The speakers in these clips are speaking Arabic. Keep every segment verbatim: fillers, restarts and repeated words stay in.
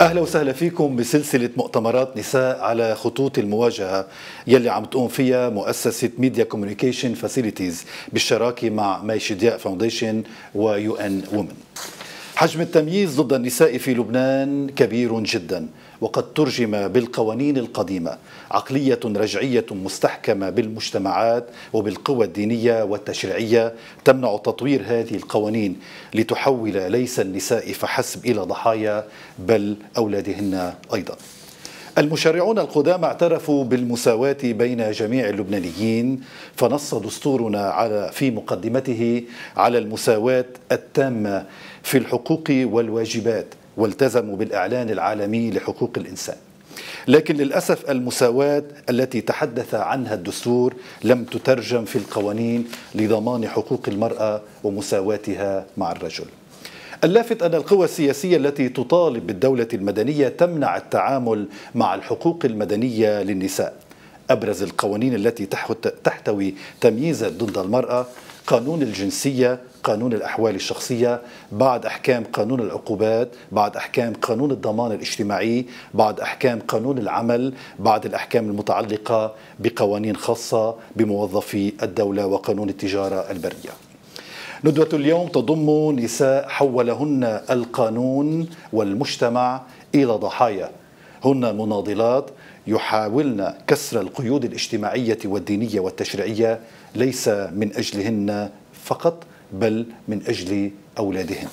أهلا وسهلا فيكم بسلسلة مؤتمرات نساء على خطوط المواجهة يلي عم تقوم فيها مؤسسة ميديا كوميونيكيشن فاسيليتيز بالشراكة مع مايشيديا فاونديشن ويو ان وومن. حجم التمييز ضد النساء في لبنان كبير جدا، وقد ترجم بالقوانين القديمة عقلية رجعية مستحكمة بالمجتمعات وبالقوى الدينية والتشريعية تمنع تطوير هذه القوانين لتحول ليس النساء فحسب إلى ضحايا بل أولادهن أيضا. المشرعون القدامى اعترفوا بالمساواة بين جميع اللبنانيين، فنص دستورنا على في مقدمته على المساواة التامة في الحقوق والواجبات، والتزموا بالإعلان العالمي لحقوق الإنسان. لكن للأسف المساواة التي تحدث عنها الدستور لم تترجم في القوانين لضمان حقوق المرأة ومساواتها مع الرجل. اللافت أن القوى السياسية التي تطالب بالدولة المدنية تمنع التعامل مع الحقوق المدنية للنساء. أبرز القوانين التي تحتوي تمييزا ضد المرأة: قانون الجنسية، قانون الأحوال الشخصية، بعد أحكام قانون العقوبات، بعد أحكام قانون الضمان الاجتماعي، بعد أحكام قانون العمل، بعد الأحكام المتعلقة بقوانين خاصة بموظفي الدولة، وقانون التجارة البرية. ندوة اليوم تضم نساء حولهن القانون والمجتمع إلى ضحايا. هن مناضلات يحاولن كسر القيود الاجتماعية والدينية والتشريعية، ليس من أجلهن فقط بل من أجل أولادهن.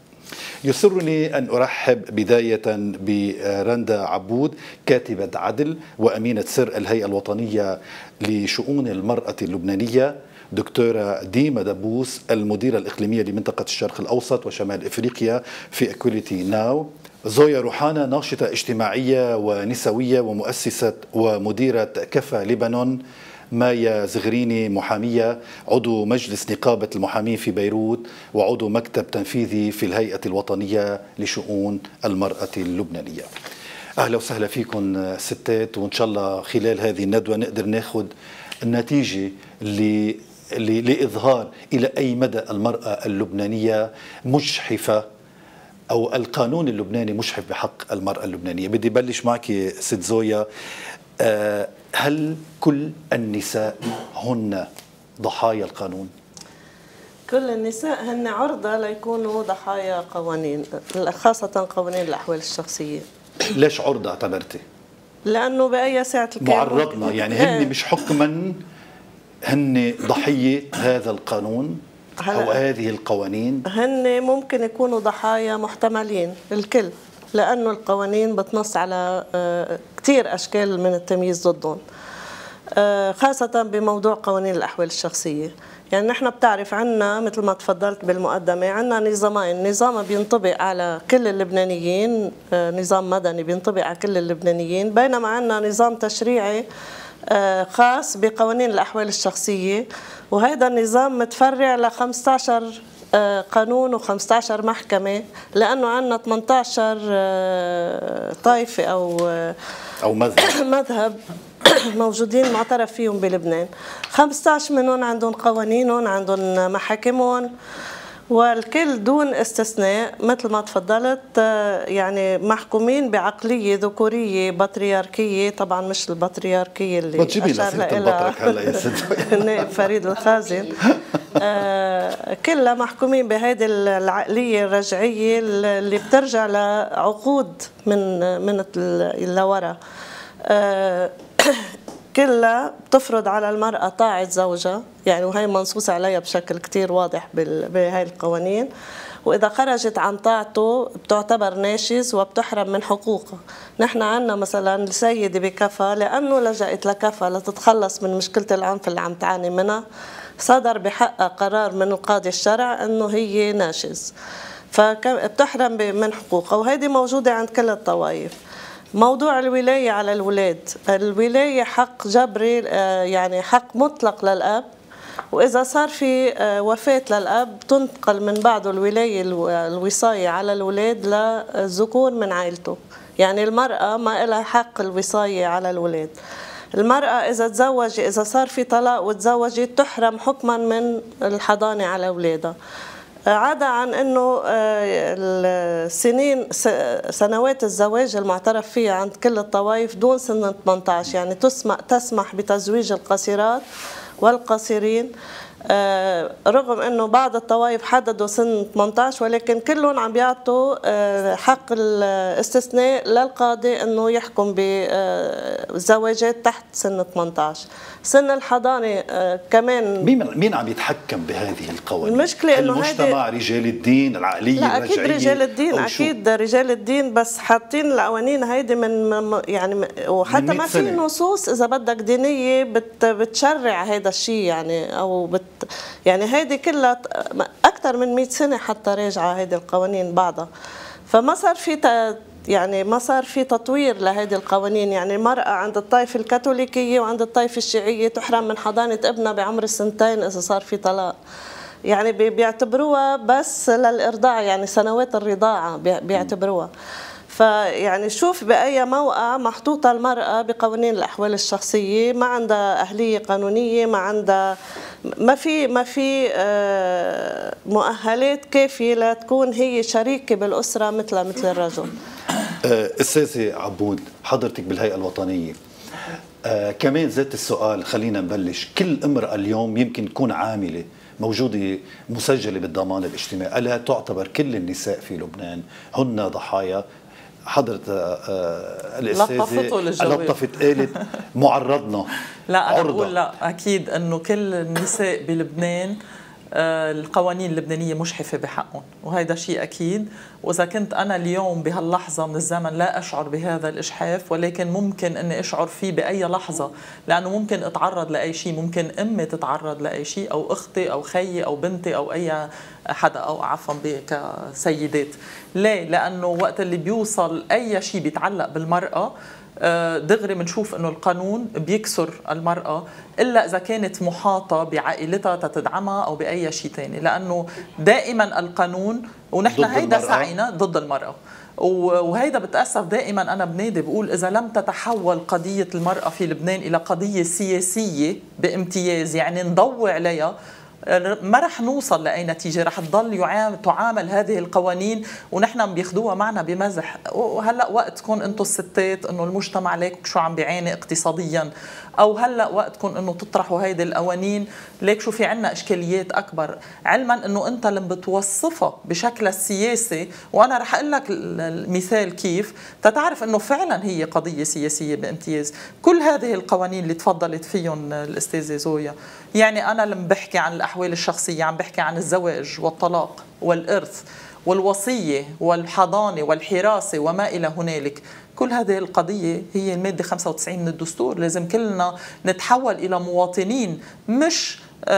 يسرني أن أرحب بداية برندا عبود، كاتبة عدل وأمينة سر الهيئة الوطنية لشؤون المرأة اللبنانية، دكتورة ديما دبوس، المديرة الإقليمية لمنطقة الشرق الأوسط وشمال إفريقيا في إكويليتي ناو، زويا روحانا، ناشطة اجتماعية ونسوية ومؤسسة ومديرة كفى لبنان، مايا زغريني، محامية، عضو مجلس نقابة المحامين في بيروت وعضو مكتب تنفيذي في الهيئة الوطنية لشؤون المرأة اللبنانية. أهلا وسهلا فيكم ستات، وإن شاء الله خلال هذه الندوة نقدر ناخذ النتيجة اللي لإظهار إلى أي مدى المرأة اللبنانية مجحفة أو القانون اللبناني مجحف بحق المرأة اللبنانية. بدي بلش معك ست زويا، هل كل النساء هن ضحايا القانون؟ كل النساء هن عرضة ليكونوا ضحايا قوانين، خاصة قوانين الأحوال الشخصية. ليش عرضة اعتبرتي؟ لأنه بأي ساعة معرضنا، يعني هن مش حكما هن ضحية هذا القانون أو هذه القوانين؟ هن ممكن يكونوا ضحايا محتملين الكل، لأنه القوانين بتنص على كتير أشكال من التمييز ضدهم، خاصة بموضوع قوانين الأحوال الشخصية. يعني نحن بتعرف عنا مثل ما تفضلت بالمقدمة عنا نظامين، نظام بينطبق على كل اللبنانيين، نظام مدني بينطبق على كل اللبنانيين، بينما عنا نظام تشريعي خاص بقوانين الأحوال الشخصية، وهذا النظام متفرع ل خمسة عشر قانون وخمسة عشر محكمة، لأنه عندنا ثمانية عشر طائفة أو أو مذهب, مذهب موجودين معترف فيهم بلبنان. خمسة عشر منهم عندهم قوانينهم، عندهم محاكمهم، والكل دون استثناء مثل ما تفضلت يعني محكومين بعقلية ذكورية بطرياركية، طبعا مش البطرياركية اللي أشار لها فريد الخازن. آه كلها محكومين بهذه العقلية الرجعية اللي بترجع لعقود من من لورا. آه كلها بتفرض على المرأة طاعة زوجها، يعني وهي منصوص عليها بشكل كتير واضح بهاي القوانين، وإذا خرجت عن طاعته بتعتبر ناشز وبتحرم من حقوقها. نحن عنا مثلا السيدة بكفى، لأنه لجأت لكفى لتتخلص من مشكلة العنف اللي عم تعاني منها، صدر بحقها قرار من القاضي الشرع أنه هي ناشز، فبتحرم من حقوقها، وهذه موجودة عند كل الطوائف. موضوع الولاية على الولاد، الولاية حق جبري، يعني حق مطلق للأب، وإذا صار في وفاة للأب تنتقل من بعده الولاية الوصاية على الولاد للذكور من عائلته. يعني المرأة ما لها حق الوصاية على الولاد. المرأة إذا تزوجت، إذا صار في طلاق وتزوجت، تحرم حكما من الحضانة على أولادها. عدا عن انه السنين سنوات الزواج المعترف فيها عند كل الطوائف دون سن ثمانية عشر، يعني تسمح تسمح بتزويج القصيرات والقصيرين، رغم انه بعض الطوائف حددوا سن ثمانية عشر، ولكن كلهم عم بيعطوا حق الاستثناء للقاضي انه يحكم بزواجات تحت سن ثمانية عشر. سن الحضانه كمان مين مين عم يتحكم بهذه القوانين؟ المشكله انه المجتمع، رجال الدين، العقليه، لا اكيد رجال الدين، اكيد رجال الدين، بس حاطين القوانين هيدي من يعني، وحتى ما في نصوص اذا بدك دينيه بت بتشرع هذا الشيء يعني، او بت يعني هيدي كلها اكثر من مئة سنه حتى راجعه هيدي القوانين بعضها. فما صار في يعني ما صار في تطوير لهذه القوانين. يعني المرأة عند الطائفة الكاثوليكية وعند الطائفة الشيعية تحرم من حضانة ابنها بعمر السنتين إذا صار في طلاق، يعني بيعتبروها بس للإرضاع، يعني سنوات الرضاعة بيعتبروها. فيعني شوف بأي موقع محطوطة المرأة بقوانين الأحوال الشخصية، ما عندها أهلية قانونية، ما عندها ما في ما في مؤهلات كافية لتكون هي شريكة بالأسرة مثل مثل الرجل. أستاذة عبود، حضرتك بالهيئة الوطنية، آه كمان ذات السؤال، خلينا نبلش. كل امرأة اليوم يمكن تكون عاملة موجودة مسجلة بالضمان الاجتماعي، ألا تعتبر كل النساء في لبنان هن ضحايا؟ حضرة آه الأستاذة لطفت قالت معرضنا. لا أنا عرضة. بقول لا، أكيد أنه كل النساء بلبنان القوانين اللبنانية مشحفة بحقهم، وهذا شيء أكيد. وإذا كنت أنا اليوم بهاللحظة من الزمن لا أشعر بهذا الإجحاف، ولكن ممكن أني أشعر فيه بأي لحظة، لأنه ممكن أتعرض لأي شيء، ممكن أمي تتعرض لأي شيء، أو أختي أو خيي أو بنتي أو أي حدا، أو عفوا كسيدات. ليه؟ لأنه وقت اللي بيوصل أي شيء بيتعلق بالمرأة دغري بنشوف انه القانون بيكسر المرأة، الا اذا كانت محاطة بعائلتها تتدعمها او باي شيء ثاني، لانه دائما القانون، ونحن هيدا سعينا ضد المرأة، وهيدا بتأسف. دائما انا بنادي بقول اذا لم تتحول قضية المرأة في لبنان الى قضية سياسية بامتياز، يعني نضوي عليها، ما رح نوصل لأي نتيجة. رح تضل تعامل هذه القوانين ونحن بياخدوها معنا بمزح. وهلا وقتكم انتم الستات انه المجتمع ليك شو عم بيعاني اقتصاديا، او هلا وقتكم انه تطرحوا هيدي القوانين ليك شو في عنا اشكاليات اكبر، علما انه انت اللي بتوصفها بشكل السياسي. وانا رح اقول لك المثال كيف تتعرف انه فعلا هي قضيه سياسيه بامتياز. كل هذه القوانين اللي تفضلت فيهم الاستاذه زويا، يعني انا لما بحكي عن الاحوال الشخصيه عم بحكي عن الزواج والطلاق والارث والوصيه والحضانه والحراسه وما الى هنالك. كل هذه القضية هي المادة خمسة وتسعين من الدستور. لازم كلنا نتحول إلى مواطنين، مش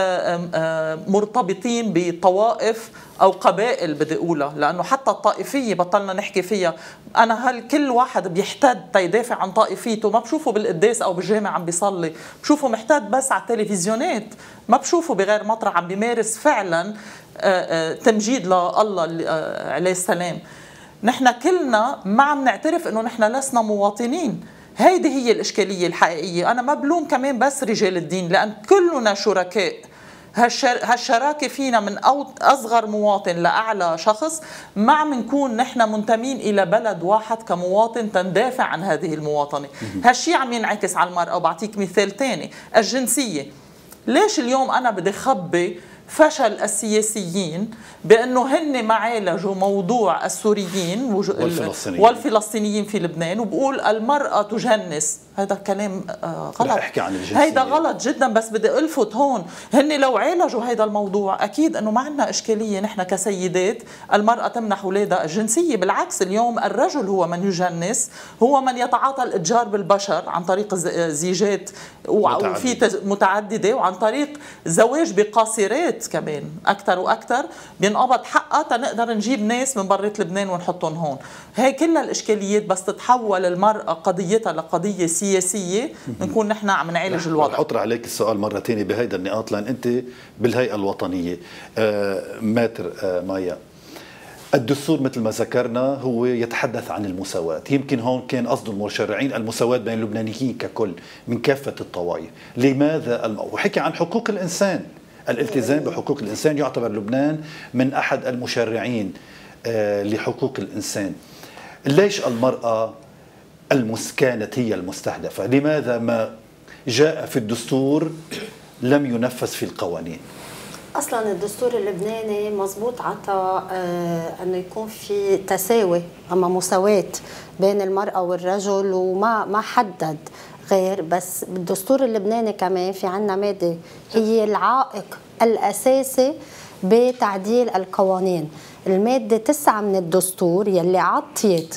مرتبطين بطوائف أو قبائل بدي أقولها، لأنه حتى الطائفية بطلنا نحكي فيها. أنا هل كل واحد بيحتد تيدافع عن طائفيته؟ ما بشوفه بالقداس أو بالجامع عم بيصلي، بشوفه محتد بس على التلفزيونات، ما بشوفه بغير مطرح عم بيمارس فعلا تمجيد لله عليه السلام. نحن كلنا ما عم نعترف انه نحن لسنا مواطنين. هيدي هي الاشكاليه الحقيقيه. انا ما بلوم كمان بس رجال الدين، لان كلنا شركاء. هالشراكه فينا من اصغر مواطن لاعلى شخص، ما عم نكون نحن منتمين الى بلد واحد كمواطن تندافع عن هذه المواطنه. هالشيء عم ينعكس على المراه. وبعطيك مثال ثاني، الجنسيه. ليش اليوم انا بدي خبي فشل السياسيين بأنه هن ما عالجوا موضوع السوريين والفلسطينيين, والفلسطينيين في لبنان، وبقول المرأة تجنس؟ هذا كلام غلط. هيدا غلط جدا. بس بدي ألفت هون، هن لو عالجوا هيدا الموضوع أكيد أنه ما عندنا إشكالية نحن كسيدات المرأة تمنح أولادها الجنسية. بالعكس، اليوم الرجل هو من يجنس، هو من يتعاطى الإتجار بالبشر عن طريق زيجات وفي متعددة، وعن طريق زواج بقاصرات كمان أكثر وأكثر، بينقبض حقها تنقدر نجيب ناس من برة لبنان ونحطهم هون. هي كلها الإشكاليات. بس تتحول المرأة قضيتها لقضية سياسية، نكون نحن عم نعالج الوضع. رح أطرح عليك السؤال مرة ثانية بهيدا النقاط، لأن أنت بالهيئة الوطنية. آه ماتر آه مايا، الدستور مثل ما ذكرنا هو يتحدث عن المساواة. يمكن هون كان قصد المشرعين المساواة بين اللبنانيين ككل من كافة الطوائف. لماذا الم... وحكي عن حقوق الإنسان، الالتزام بحقوق الإنسان. يعتبر لبنان من أحد المشرعين لحقوق الإنسان. ليش المرأة المسكانة هي المستهدفة؟ لماذا ما جاء في الدستور لم ينفذ في القوانين؟ اصلا الدستور اللبناني مضبوط عطى آه انه يكون في تساوي اما مساواه بين المراه والرجل، وما ما حدد غير. بس بالدستور اللبناني كمان في عنا ماده هي العائق الاساسي بتعديل القوانين، الماده تسعة من الدستور يلي عطيت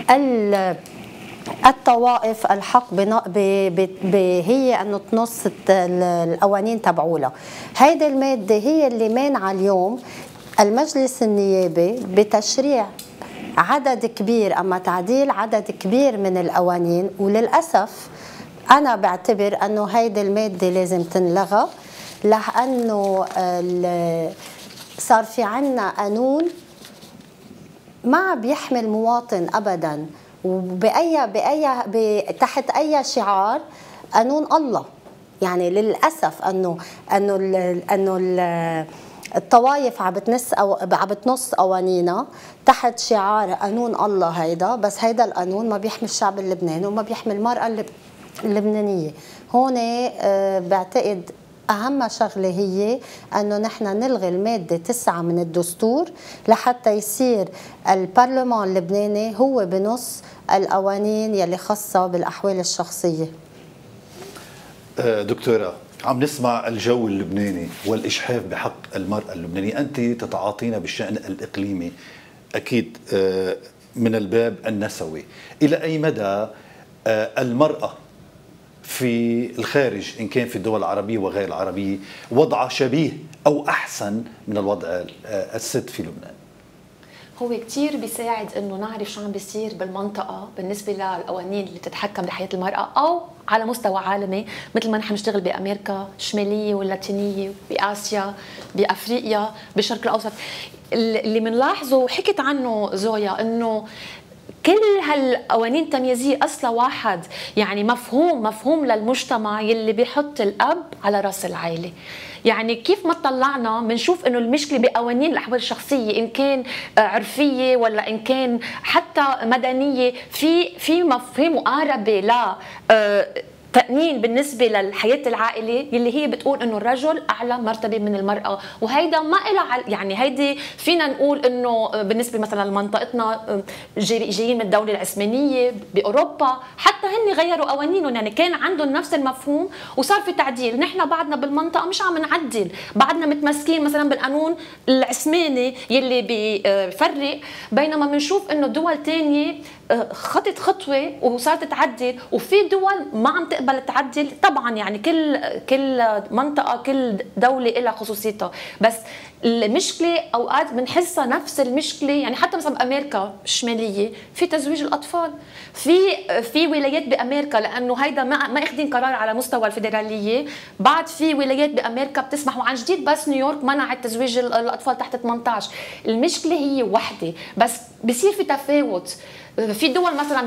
الطوائف الحق هي انه تنص القوانين تبعولها. هيدي الماده هي اللي مانعه اليوم المجلس النيابي بتشريع عدد كبير اما تعديل عدد كبير من القوانين. وللاسف انا بعتبر انه هيدي الماده لازم تنلغى، لانه صار في عنا قانون ما بيحمل مواطن ابدا، وبأي بأي تحت أي شعار قانون الله. يعني للأسف أنه أنه أنه الطوائف عم بتنص أو عم بتنص قوانينا تحت شعار قانون الله هيدا، بس هيدا القانون ما بيحمي الشعب اللبناني وما بيحمي المرأة اللبنانية. هون بعتقد أهم شغلة هي أنه نحن نلغي المادة تسعة من الدستور لحتى يصير البرلمان اللبناني هو بنص القوانين يلي خاصة بالأحوال الشخصية. دكتورة، عم نسمع الجو اللبناني والإجحاف بحق المرأة اللبنانية، أنت تتعاطين بالشأن الإقليمي أكيد من الباب النسوي. إلى أي مدى المرأة في الخارج إن كان في الدول العربية وغير العربية وضع شبيه أو أحسن من الوضع الست في لبنان؟ هو كتير بيساعد انه نعرف شو عم بيصير بالمنطقه بالنسبه للقوانين اللي تتحكم بحياه المراه، او على مستوى عالمي مثل ما نحن بنشتغل بامريكا الشماليه واللاتينيه، باسيا، بافريقيا، بالشرق الاوسط. اللي بنلاحظه وحكت عنه زويا انه كل هالقوانين التمييزيه اصلا واحد، يعني مفهوم مفهوم للمجتمع يلي بيحط الاب على راس العائله. يعني كيف ما طلعنا بنشوف انه المشكله بقوانين الاحوال الشخصيه ان كان عرفيه ولا ان كان حتى مدنيه، في في مفهوم مقاربه ل تأنين بالنسبة للحياة العائلة يلي هي بتقول انه الرجل اعلى مرتبة من المرأة، وهيدا ما إلها يعني هيدي فينا نقول انه بالنسبة مثلا لمنطقتنا جايين من الدولة العثمانية باوروبا حتى هن غيروا قوانينهم، يعني كان عندهم نفس المفهوم وصار في تعديل. نحن بعدنا بالمنطقة مش عم نعدل، بعدنا متمسكين مثلا بالقانون العثماني يلي بيفرق، بينما بنشوف انه دول ثانية خطت خطوة وصارت تعدل، وفي دول ما عم تقبل تعدل. طبعا يعني كل كل منطقة كل دولة لها خصوصيتها، بس المشكلة اوقات بنحسها نفس المشكلة. يعني حتى مثلا بامريكا الشمالية في تزويج الاطفال، في في ولايات بامريكا لانه هيدا ما ما اخذين قرار على مستوى الفيدرالية، بعد في ولايات بامريكا بتسمح، وعن جديد بس نيويورك منعت تزويج الاطفال تحت ثمانية عشر. المشكلة هي وحدة، بس بصير في تفاوت. في دول مثلا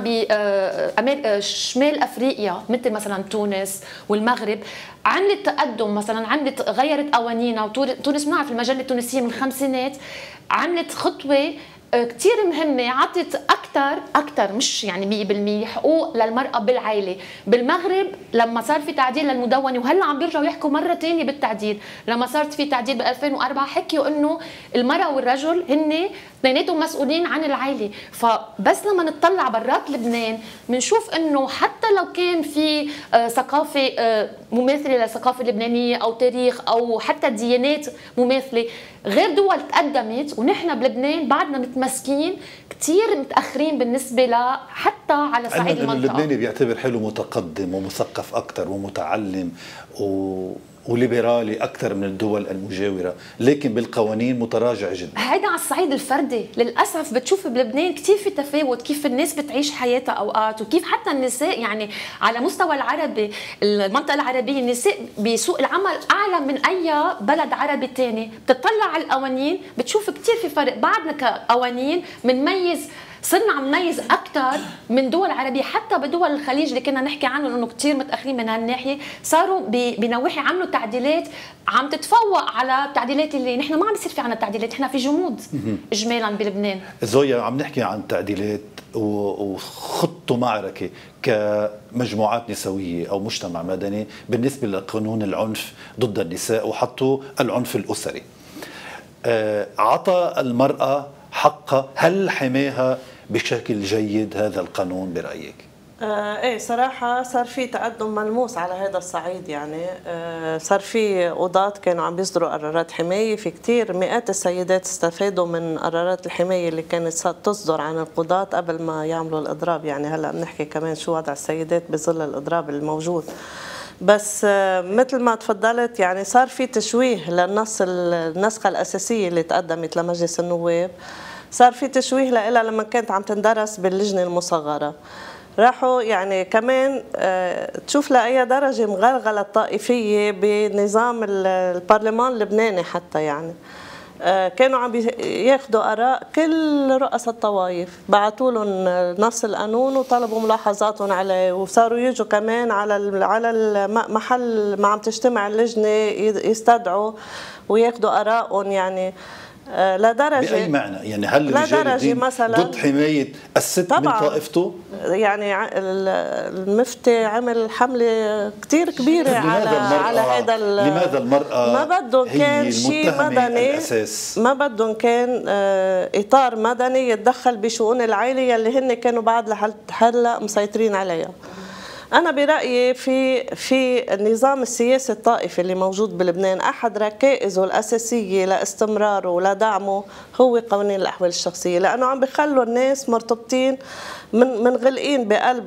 بشمال افريقيا مثل مثلا تونس والمغرب عملت تقدم، مثلا عملت غيرت قوانينها، وتونس بنعرف المجله التونسيه من الخمسينات عملت خطوه كتير مهمة، عطت أكثر أكثر مش يعني مية بالمية حقوق للمرأة بالعائلة. بالمغرب لما صار في تعديل للمدونة، وهلا عم بيرجعوا يحكوا مرة ثانية بالتعديل، لما صارت في تعديل ب ألفين وأربعة حكيوا إنه المرأة والرجل هن اثنيناتهم مسؤولين عن العائلة. فبس لما نطلع برات لبنان بنشوف إنه حتى لو كان في ثقافة مماثلة للثقافة اللبنانية أو تاريخ أو حتى ديانات مماثلة، غير دول تقدمت ونحن بلبنان بعدنا متمسكين كثير متاخرين بالنسبه ل حتى على صعيد المنطقه. اللبناني بيعتبر حاله متقدم ومثقف اكثر ومتعلم و وليبرالي اكثر من الدول المجاوره، لكن بالقوانين متراجع جدا. هيدا على الصعيد الفردي للاسف بتشوف بلبنان كثير في تفاوت كيف الناس بتعيش حياتها اوقات، وكيف حتى النساء يعني على مستوى العربي المنطقه العربيه النساء بسوق العمل اعلى من اي بلد عربي ثاني. بتطلع على القوانين بتشوف كثير في فرق، بعدنا كقوانين بنميز صرنا عم نميز اكثر من دول عربيه، حتى بدول الخليج اللي كنا نحكي عنهم انه كثير متاخرين من هالناحيه، صاروا بنواحي عملوا تعديلات عم تتفوق على التعديلات اللي نحن ما عم بيصير في عنا تعديلات، نحن في جمود اجمالا بلبنان. زويا عم نحكي عن تعديلات وخطوا معركه كمجموعات نسويه او مجتمع مدني بالنسبه لقانون العنف ضد النساء، وحطوا العنف الاسري. عطى المراه حقها، هل حماها بشكل جيد هذا القانون برايك؟ آه ايه صراحة صار في تقدم ملموس على هذا الصعيد، يعني آه صار في قضاة كانوا عم بيصدروا قرارات حماية، في كتير مئات السيدات استفادوا من قرارات الحماية اللي كانت تصدر عن القضاة قبل ما يعملوا الإضراب. يعني هلا بنحكي كمان شو وضع السيدات بظل الإضراب الموجود. بس آه مثل ما تفضلت يعني صار في تشويه للنص النسخة الأساسية اللي تقدمت لمجلس النواب، صار في تشويه لها لما كانت عم تندرس باللجنة المصغرة. راحوا يعني كمان آه تشوف لأي درجة مغلغلة الطائفية بنظام البرلمان اللبناني حتى، يعني آه كانوا عم ياخذوا آراء كل رؤساء الطوائف، بعثوا لهم نص القانون وطلبوا ملاحظاتهم عليه، وصاروا يجوا كمان على على المحل ما عم تجتمع اللجنة يستدعوا وياخذوا آراءهم. يعني آه لدرجة بأي معنى؟ يعني هل رجال الدين ضد حماية الست من طائفته؟ يعني المفتي عمل حملة كتير كبيرة على على هذا. لماذا المرأة ما بدهم كان شيء مدني الأساس. ما بدهم كان آه إطار مدني يتدخل بشؤون العائلة يلي هن كانوا بعد لهلا مسيطرين عليها. أنا برأيي في في النظام السياسي الطائفي اللي موجود بلبنان، أحد ركائزه الأساسية لاستمراره ولدعمه هو قوانين الأحوال الشخصية، لأنه عم بيخلوا الناس مرتبطين من منغلقين بقلب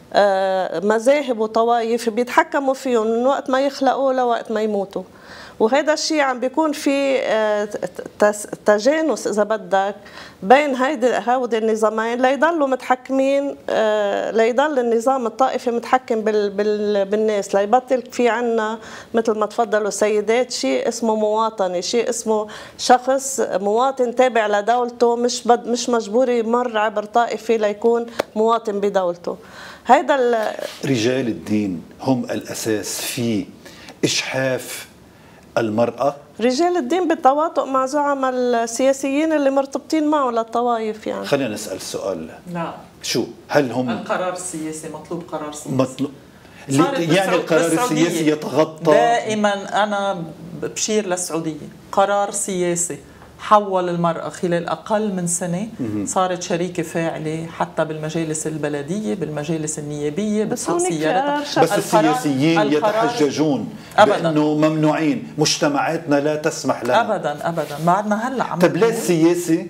مذاهب وطوائف بيتحكموا فيهم من وقت ما يخلقوا لوقت ما يموتوا. وهذا الشيء عم بيكون في تجانس اذا بدك بين هيدي هودي النظامين ليضلوا متحكمين، ليضل النظام الطائفي متحكم بال بال بالناس، ليبطل في عنا مثل ما تفضلوا السيدات شيء اسمه مواطنه، شيء اسمه شخص مواطن تابع لدولته، مش بد مش مجبور يمر عبر طائفي ليكون مواطن بدولته. هيدا رجال الدين هم الاساس في إجحاف المرأة. رجال الدين بالتواطؤ مع زعماء السياسيين اللي مرتبطين معه للطوائف. يعني خلينا نسأل سؤال. لا شو هل هم القرار السياسي مطلوب قرار سياسي مطلوب يعني القرار السياسي يتغطى دائما. أنا بشير للسعودية، قرار سياسي حول المرأة خلال أقل من سنة صارت شريكة فاعلة حتى بالمجالس البلدية، بالمجالس النيابية، بالسيارات. بس السياسيين يتحججون بأنه ممنوعين، مجتمعاتنا لا تسمح لنا. أبدا أبدا، بعدنا هلأ عم طيب ليه السياسي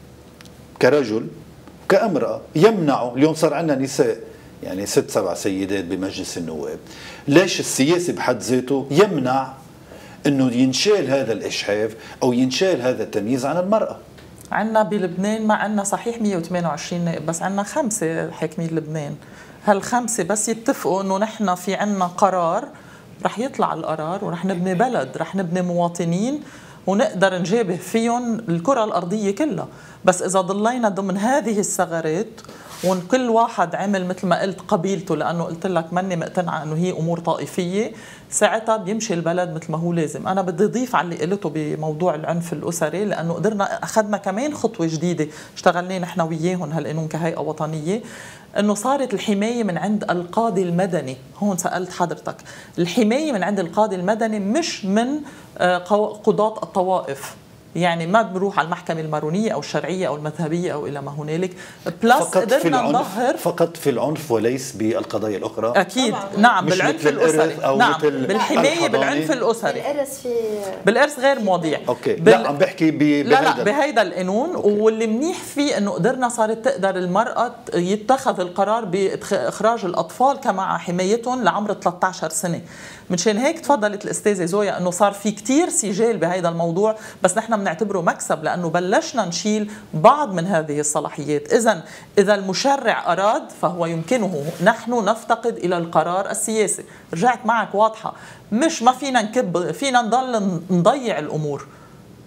كرجل كامرأة يمنعوا؟ اليوم صار عندنا نساء يعني ست سبع سيدات بمجلس النواب، ليش السياسي بحد ذاته يمنع انه ينشال هذا الإجحاف او ينشال هذا التمييز عن المرأة؟ عندنا بلبنان ما عندنا صحيح مئة وثمانية وعشرين نائب، بس عندنا خمسة حاكمين لبنان. هالخمسة بس يتفقوا انه نحن في عندنا قرار، رح يطلع القرار ورح نبني بلد، رح نبني مواطنين ونقدر نجابه فيهم الكرة الأرضية كلها. بس إذا ضلينا ضمن هذه الثغرات وكل واحد عمل مثل ما قلت قبيلته، لأنه قلت لك ماني مقتنعة أنه هي أمور طائفية، ساعتها بيمشي البلد مثل ما هو لازم. أنا بدي أضيف على اللي قلته بموضوع العنف الأسري، لأنه قدرنا أخذنا كمان خطوة جديدة اشتغلنا نحن وياهم هالقانون كهيئة وطنية، أنه صارت الحماية من عند القاضي المدني. هون سألت حضرتك، الحماية من عند القاضي المدني مش من قضاة الطوائف، يعني ما بنروح على المحكمة المارونية أو الشرعية أو المذهبية أو إلى ما هنالك. بلس قدرنا نظهر فقط في العنف وليس بالقضايا الأخرى. أكيد نعم، بالعنف الأسري، نعم بالحماية بالعنف الأسري. بالإرث في بالإرث غير مواضيع. أوكي بال... لا عم بحكي ب... لا لا بهيدا القانون. واللي منيح فيه إنه قدرنا صارت تقدر المرأة يتخذ القرار بإخراج الأطفال كمع حمايتهم لعمر ثلاثة عشر سنة. منشان هيك تفضلت الأستاذة زويا أنه صار في كتير سجال بهيدا الموضوع، بس نحن بنعتبره مكسب لأنه بلشنا نشيل بعض من هذه الصلاحيات. إذن إذا المشرع أراد فهو يمكنه، نحن نفتقد إلى القرار السياسي. رجعت معك واضحة، مش ما فينا نكب، فينا نضل نضيع الأمور.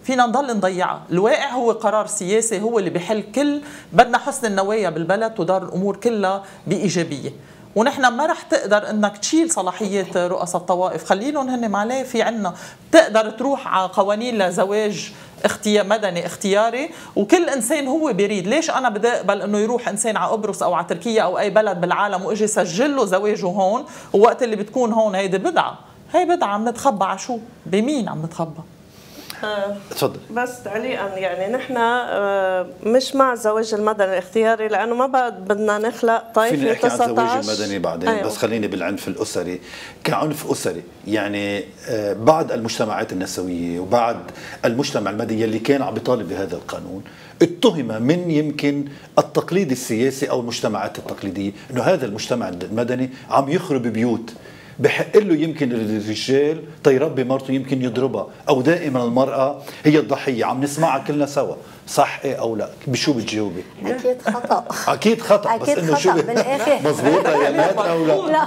فينا نضل نضيعها. الواقع هو قرار سياسي هو اللي بيحل كل، بدنا حسن النوايا بالبلد ودار الامور كلها بايجابيه، ونحن ما رح تقدر انك تشيل صلاحيات رؤساء الطوائف، خليهم هن معليه. في عنا بتقدر تروح على قوانين لزواج اختيار مدني اختياري، وكل انسان هو بيريد. ليش انا بدي اقبل انه يروح انسان على قبرص او على تركيا او اي بلد بالعالم واجي سجل له زواجه هون، ووقت اللي بتكون هون هيدي بدعه، هي بدعه عم نتخبى على شو؟ بمين عم نتخبى؟ تفضل. بس تعليقا يعني نحن مش مع الزواج المدني الاختياري، لانه ما بعد بدنا نخلق طائفه فيني احكي عن تسعة عشر. الزواج المدني بعدين. أيوة. بس خليني بالعنف الاسري كعنف اسري. يعني بعد المجتمعات النسويه وبعد المجتمع المدني اللي كان عم بيطالب بهذا القانون، اتهم من يمكن التقليد السياسي او المجتمعات التقليديه انه هذا المجتمع المدني عم يخرب بيوت، بحق له يمكن الرجال تيربي مرته يمكن يضربها، او دائما المراه هي الضحيه. عم نسمعها كلنا سوا، صح ايه او لا؟ بشو بتجاوبي؟ اكيد خطا. اكيد خطا، بس انه شو بالاخر مضبوطه يا مات او لا؟ لا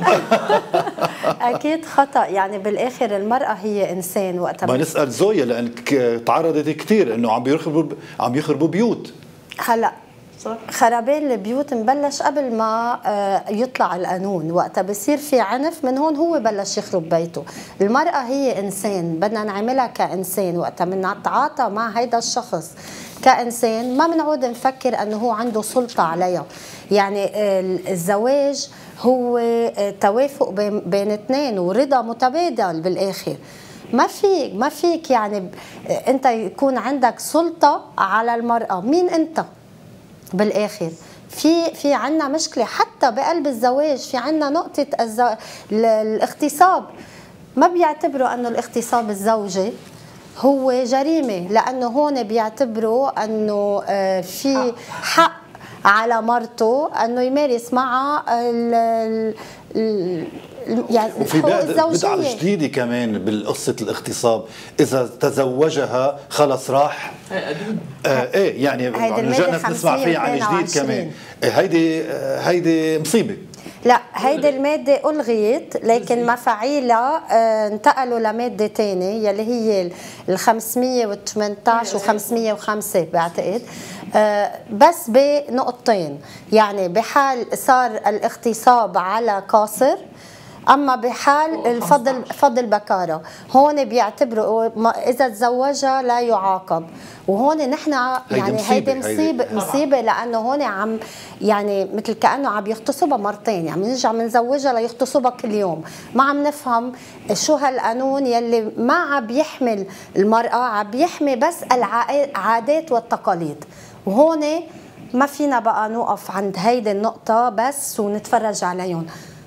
اكيد خطا. يعني بالاخر المراه هي انسان. وقتها ما نسال زويا لان تعرضت كثير انه عم يخربوا عم يخربوا بيوت. هلا خرابين البيوت مبلش قبل ما يطلع القانون، وقتها بصير في عنف من هون هو بلش يخرب بيته. المرأة هي إنسان، بدنا نعملها كإنسان. وقتها بنتعاطى مع هيدا الشخص كإنسان، ما بنعود نفكر أنه هو عنده سلطة عليها. يعني الزواج هو توافق بين اثنين ورضا متبادل بالآخر. ما فيك ما فيك يعني أنت يكون عندك سلطة على المرأة. مين أنت؟ بالاخر في في عندنا مشكله حتى بقلب الزواج. في عندنا نقطه الزو... الاغتصاب. ما بيعتبروا انه الاغتصاب الزوجي هو جريمه، لانه هون بيعتبروا انه في حق على مرته انه يمارس معها ال... ال... يعني وفي بدعة جديدة كمان بالقصة الاغتصاب، إذا تزوجها خلص راح. آه ايه يعني رجعنا نسمع فيها عن جديد كمان. هيدي هيدي مصيبة. لا هيدي المادة ألغيت، لكن مفاعيلها آه انتقلوا لمادة ثانية يلي هي ال خمسمية وثمانية عشر و خمسمية وخمسة بعتقد. آه بس بنقطتين، يعني بحال صار الاغتصاب على قاصر، اما بحال الفضل فضل بكاره هون بيعتبروا اذا تزوجها لا يعاقب. وهون نحن يعني هيدي مصيبه مصيبه لانه هون عم يعني مثل كانه عم يغتصبها مرتين. يعني بنرجع بنزوجها ليغتصبها كل يوم. ما عم نفهم شو هالقانون يلي ما عم يحمل المراه، عم يحمي بس العادات والتقاليد. وهون ما فينا بقى نوقف عند هيدي النقطه بس ونتفرج عليهم.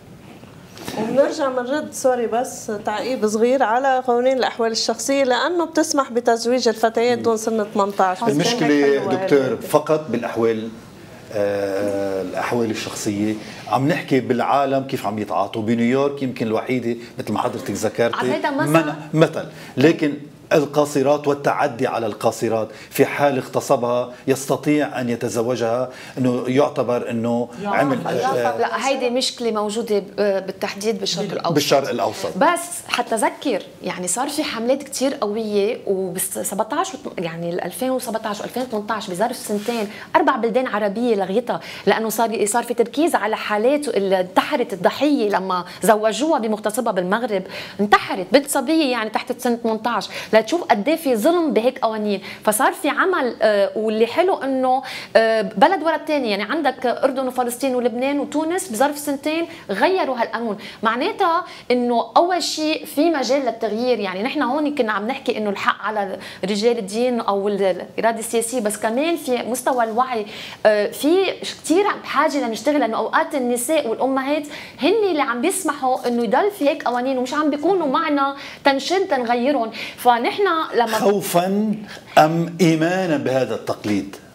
وبنرجع بنرد سوري بس تعقيب صغير على قوانين الاحوال الشخصيه، لانه بتسمح بتزويج الفتيات دون سن ثمانية عشر. المشكله دكتور فقط بالاحوال آه الاحوال الشخصيه. عم نحكي بالعالم كيف عم يتعاطوا. بنيويورك يمكن الوحيده مثل ما حضرتك ذكرتي مثل، لكن القاصرات والتعدي على القاصرات في حال اغتصبها يستطيع ان يتزوجها، انه يعتبر انه عمل. لا هيدي مشكله موجوده بالتحديد بالشرق الاوسط. بالشرق الاوسط بس حتى ذكر يعني صار في حملات كثير قويه، وبس سبعطعش يعني ألفين وسبعطعش وألفين وثمانية عشر بظرف سنتين اربع بلدان عربيه لغيتها، لانه صار صار في تركيز على حالات انتحرت الضحيه لما زوجوها بمغتصبها بالمغرب. انتحرت بنت صبيه يعني تحت سن ثمانية عشر. تشوف قد ايه في ظلم بهيك قوانين. فصار في عمل آه واللي حلو انه آه بلد ورا الثاني، يعني عندك اردن وفلسطين ولبنان وتونس بظرف سنتين غيروا هالقانون. معناتها انه اول شيء في مجال للتغيير. يعني نحن هون كنا عم نحكي انه الحق على رجال الدين او الاراده السياسيه، بس كمان في مستوى الوعي آه في كثير بحاجه لنشتغل، لانه اوقات النساء والامهات هن اللي عم بيسمحوا انه يضل في هيك قوانين ومش عم بيكونوا معنا تنشد تنغيرهم. فنحن لما خوفا ام ايمانا بهذا التقليد؟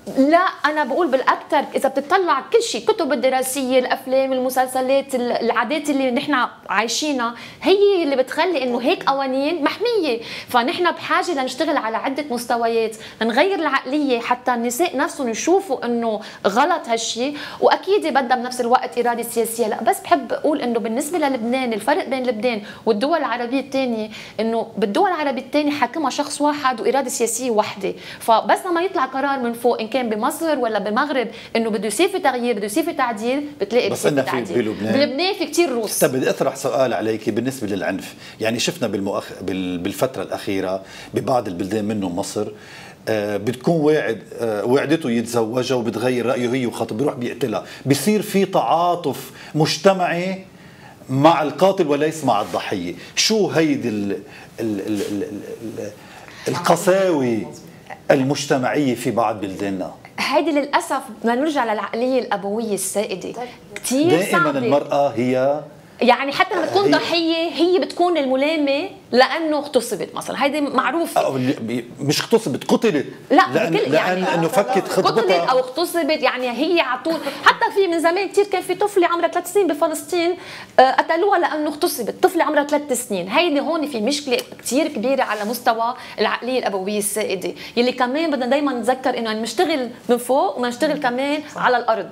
لا انا بقول بالاكثر اذا بتطلع كل شيء، الكتب الدراسيه، الافلام، المسلسلات، العادات اللي نحن عايشينها هي اللي بتخلي انه هيك قوانين محميه. فنحن بحاجه لنشتغل على عده مستويات، نغير العقليه حتى النساء نفسهم يشوفوا انه غلط هالشيء. واكيد بدها بنفس الوقت اراده سياسيه. لا بس بحب اقول انه بالنسبه للبنان الفرق بين لبنان والدول العربيه الثانيه انه بالدول العربيه الثانيه حاكمها شخص واحد واراده سياسيه واحده. فبس لما يطلع قرار من فوق ان كان بمصر ولا بالمغرب انه بده يصير في تغيير، بده يصير في تعديل، بتلاقي بس في تعديل. بلبنان بلبنان في كثير روس. طيب بدي اطرح سؤال عليك بالنسبه للعنف، يعني شفنا بالمؤخ... بال... بالفتره الاخيره ببعض البلدان منهم مصر آه بتكون واعد آه وعدته يتزوجها وبتغير رايه هي وخطب بيروح بيقتلها، بيصير في تعاطف مجتمعي مع القاتل وليس مع الضحيه. شو هيدي ال... ال... ال... ال... ال... القساوي المجتمعيه في بعض بلداننا؟ هيدي للاسف بدنا نرجع للعقليه الابويه السائده كثير دائما صعبة. المراه هي يعني حتى لما تكون ضحيه هي بتكون الملامه لانه اغتصبت مثلا، هيدي معروفه. مش اغتصبت، قتلت. لا لأن بكل يعني لأن انه فكت خطبتها، قتلت او اغتصبت. يعني هي على طول حتى في من زمان كثير كان في طفله عمرها ثلاث سنين بفلسطين قتلوها لانه اغتصبت، طفله عمرها ثلاث سنين. هيدي هون في مشكله كثير كبيره على مستوى العقليه الابويه السائده، يلي كمان بدنا دائما نتذكر انه نشتغل من فوق ونشتغل كمان على الارض.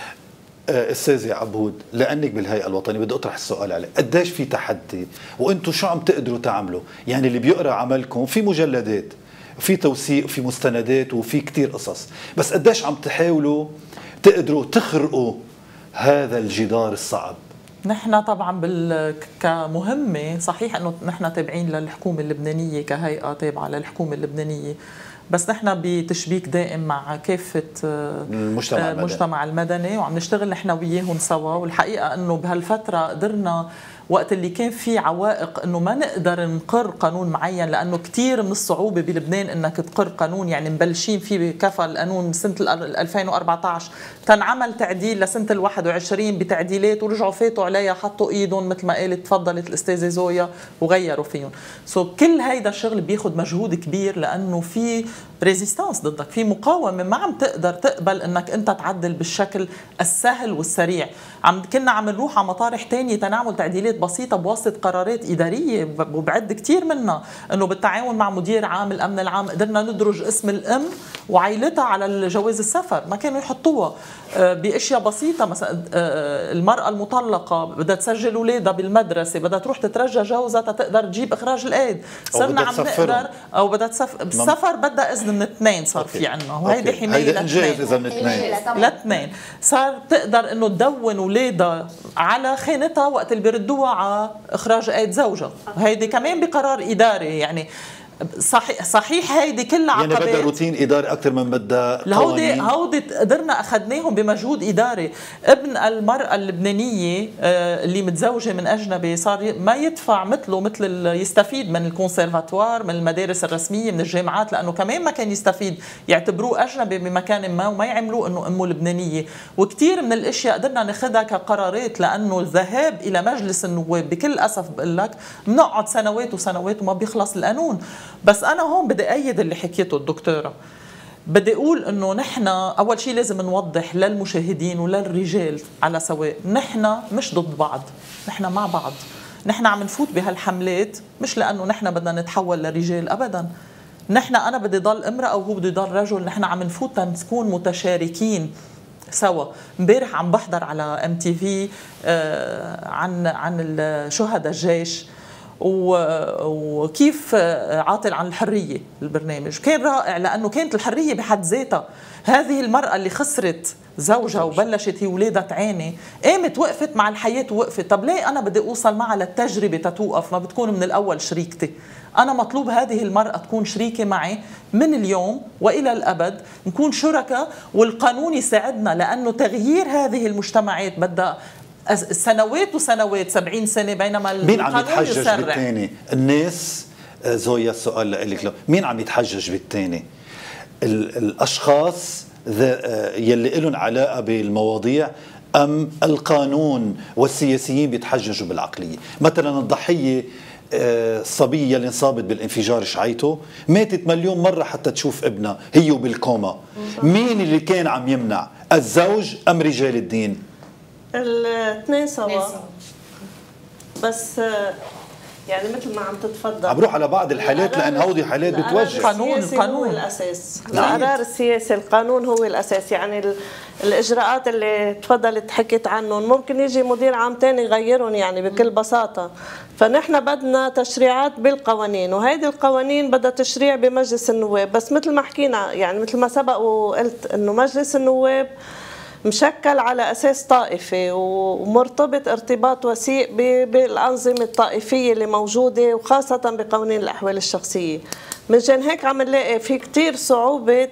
استاذ عبود، لانك بالهيئه الوطنيه بدي اطرح السؤال عليك، قديش في تحدي وانتم شو عم تقدروا تعملوا؟ يعني اللي بيقرا عملكم في مجلدات، في توثيق، في مستندات، وفي كتير قصص، بس قديش عم تحاولوا تقدروا تخرقوا هذا الجدار الصعب؟ نحن طبعا بال... كمهمه صحيح انه نحن تابعين للحكومه اللبنانيه كهيئه تابعه للحكومه اللبنانيه، بس نحن بتشبيك دائم مع كافة المجتمع, المجتمع المدني وعم نشتغل نحن وياهم سوا. والحقيقة أنه بهالفترة قدرنا وقت اللي كان في عوائق انه ما نقدر نقر قانون معين، لانه كثير من الصعوبه بلبنان انك تقر قانون. يعني مبلشين فيه كفى القانون سنه ألفين وأربعة عشر، تنعمل تعديل لسنه الواحد وعشرين بتعديلات ورجعوا فاتوا عليها حطوا ايدهم مثل ما قالت تفضلت الاستاذه زويا وغيروا فيهم. سو كل هيدا الشغل بياخذ مجهود كبير لانه في ريزيستانس ضدك، في مقاومه ما عم تقدر تقبل انك انت تعدل بالشكل السهل والسريع. عم كنا عم نروح على مطارح ثانيه تنعمل تعديلات بسيطه بواسطه قرارات اداريه، وبعد كثير منها انه بالتعاون مع مدير عام الامن العام قدرنا ندرج اسم الام وعائلتها على جواز السفر، ما كانوا يحطوها باشياء بسيطه. مثلا المراه المطلقه بدها تسجل اولادها بالمدرسه، بدها تروح تترجى جوزها تقدر تجيب اخراج الايد، صرنا عم نقدر او بدها تسافر بالسفر بدها اذن من اثنين صار في عندنا، وهيدي حمايه لاثنين اذا من اثنين لاثنين صار تقدر انه تدون اولادها على خانتها وقت اللي بيردوها على اخراج ايد زوجها، وهيدي كمان بقرار اداري. يعني صحيح صحيح هيدي كلها عقبات، يعني بدها روتين اداري اكثر من بدها هودي هودي قدرنا اخذناهم بمجهود اداري. ابن المراه اللبنانيه اللي متزوجه من اجنبي صار ما يدفع مثله مثل يستفيد من الكونسيرفاتوار، من المدارس الرسميه، من الجامعات، لانه كمان ما كان يستفيد، يعتبروه اجنبي بمكان ما وما يعملوه انه امه لبنانيه. وكثير من الاشياء قدرنا ناخذها كقرارات، لانه الذهاب الى مجلس النواب بكل اسف بقول لك بنقعد سنوات وسنوات وما بيخلص القانون. بس أنا هون بدي أيد اللي حكيته الدكتورة، بدي أقول إنه نحن أول شيء لازم نوضح للمشاهدين وللرجال على سواء، نحن مش ضد بعض، نحن مع بعض. نحن عم نفوت بهالحملات مش لأنه نحن بدنا نتحول لرجال أبداً، نحن أنا بدي ضل امرأة وهو بده يضل رجل، نحن عم نفوت نكون متشاركين سوا. امبارح عم بحضر على ام تي في عن عن شهداء الجيش وكيف عاطل عن الحرية. البرنامج كان رائع لأنه كانت الحرية بحد ذاتها. هذه المرأة اللي خسرت زوجها وبلشت هي ولادها تعاني، قامت وقفت مع الحياة ووقفت. طب ليه أنا بدي أوصل معها للتجربة تتوقف؟ ما بتكون من الأول شريكتي؟ أنا مطلوب هذه المرأة تكون شريكة معي من اليوم وإلى الأبد، نكون شركاء والقانون يساعدنا، لأنه تغيير هذه المجتمعات بدها سنوات وسنوات، سبعين سنة، بينما مين عم يتحجج بالتاني؟ الناس. زويا السؤال لك، مين عم يتحجج بالتاني؟ الأشخاص يلي لهم علاقة بالمواضيع أم القانون والسياسيين بيتحججوا بالعقلية؟ مثلا الضحية الصبية اللي انصابت بالانفجار شعيته ماتت مليون مرة حتى تشوف ابنها هي وبالكوما. مين اللي كان عم يمنع، الزوج أم رجال الدين؟ الاثنين سوا، بس يعني مثل ما عم تتفضل عم بروح على بعض الحالات لأن هودي حالات بتوجه. قانون القانون هو الأساس، القرار السياسي القانون هو الأساس. يعني الإجراءات اللي تفضلت حكيت عنهم ممكن يجي مدير عام تاني يغيرهم يعني بكل بساطة. فنحن بدنا تشريعات بالقوانين، وهيدي القوانين بدها تشريع بمجلس النواب. بس مثل ما حكينا يعني مثل ما سبق وقلت إنه مجلس النواب مشكل على أساس طائفي ومرتبط ارتباط وثيق بالأنظمة الطائفية اللي موجودة وخاصة بقوانين الأحوال الشخصية. مشان هيك عم نلاقي في كتير صعوبة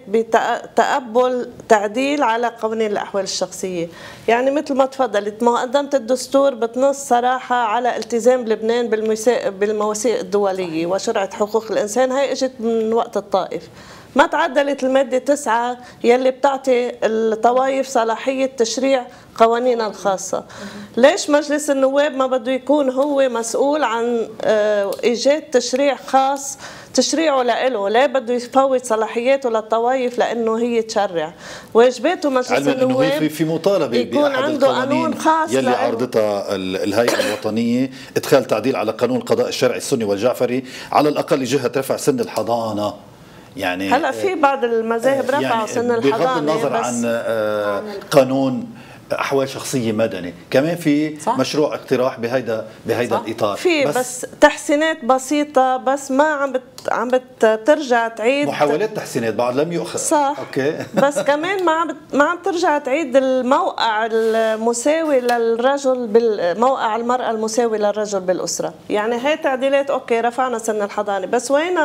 بتقبل تعديل على قوانين الأحوال الشخصية. يعني مثل ما تفضلت مقدمة الدستور بتنص صراحة على التزام لبنان بالمواثيق الدولية وشرعة حقوق الإنسان. هاي اجت من وقت الطائف، ما تعدلت المادة تسعة يلي بتعطي الطوائف صلاحية تشريع قوانينها الخاصة. ليش مجلس النواب ما بده يكون هو مسؤول عن إيجاد تشريع خاص تشريعه لإله؟ ليه بده يفوت صلاحياته للطوائف لأنه هي تشرع؟ واجباته مجلس النواب في في مطالبة يكون عنده قانون خاص يلي عرضتها الهيئة الوطنية إدخال تعديل على قانون القضاء الشرعي السني والجعفري على الأقل جهة رفع سن الحضانة. يعني هلا في بعض المذاهب رفعوا يعني سن الحضانة بغض النظر بس عن آه قانون احوال شخصيه مدني، كمان في صح. مشروع اقتراح بهيدا بهيدا الاطار في بس, بس تحسينات بسيطه، بس ما عم بت عم بترجع تعيد محاولات تحسينات بعد لم يؤخذ صح. اوكي بس كمان ما عم ما عم ترجع تعيد الموقع المساوي للرجل بالموقع المراه المساوي للرجل بالاسره. يعني هي تعديلات اوكي رفعنا سن الحضانه، بس وين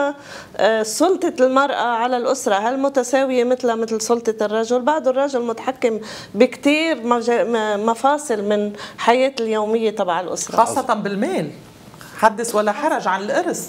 سلطه المراه على الاسره؟ هل متساويه مثلها مثل سلطه الرجل؟ بعد الرجل متحكم بكثير مفاصل من حياه اليوميه تبع الاسره، خاصه بالمال. حدث ولا حرج عن الارث،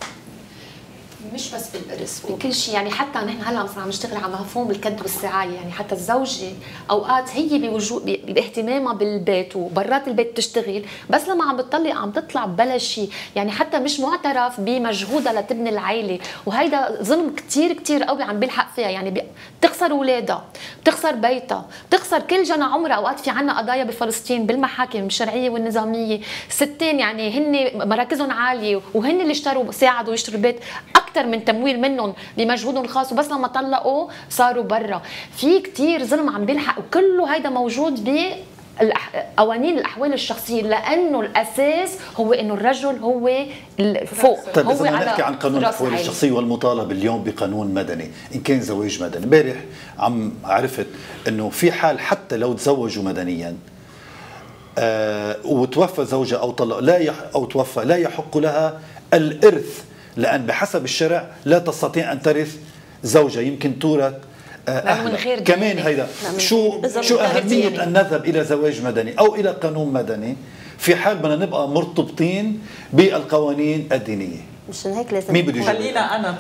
مش بس بالارث، بكل شيء. يعني حتى نحن هلا مثلا عم نشتغل على مفهوم الكد والسعايه. يعني حتى الزوجه اوقات هي بوجود باهتمامها بالبيت وبرات البيت بتشتغل، بس لما عم بتطلق عم تطلع ببلا شيء. يعني حتى مش معترف بمجهودها لتبني العائله، وهيدا ظلم كثير كثير قوي عم بيلحق فيها. يعني بتخسر اولادها، بتخسر بيتها، بتخسر كل جنى عمرها. اوقات في عنا قضايا بفلسطين بالمحاكم الشرعيه والنظاميه، ستين يعني هن مراكزهم عاليه وهن اللي اشتروا ساعدوا يشتروا بيت اكثر من تمويل منهم بمجهودهم الخاص، وبس لما طلقوا صاروا برا. في كتير ظلم عم بيلحق، وكله هيدا موجود ب قوانين الاحوال الشخصيه، لانه الاساس هو انه الرجل هو فوق. طيب هو اذا نحكي عن قانون الاحوال الشخصيه والمطالبه اليوم بقانون مدني، ان كان زواج مدني، امبارح عم عرفت انه في حال حتى لو تزوجوا مدنيا آه وتوفى زوجها او طلق لا يح او توفى لا يحق لها الارث، لأن بحسب الشرع لا تستطيع أن ترث زوجة، يمكن تورث أهلها. كمان هيدا شو شو أهمية أن نذهب إلى زواج مدني أو إلى قانون مدني في حال بدنا نبقى مرتبطين بالقوانين الدينية؟ مشان هيك لازم مين بده يجاوب؟ خلينا أنا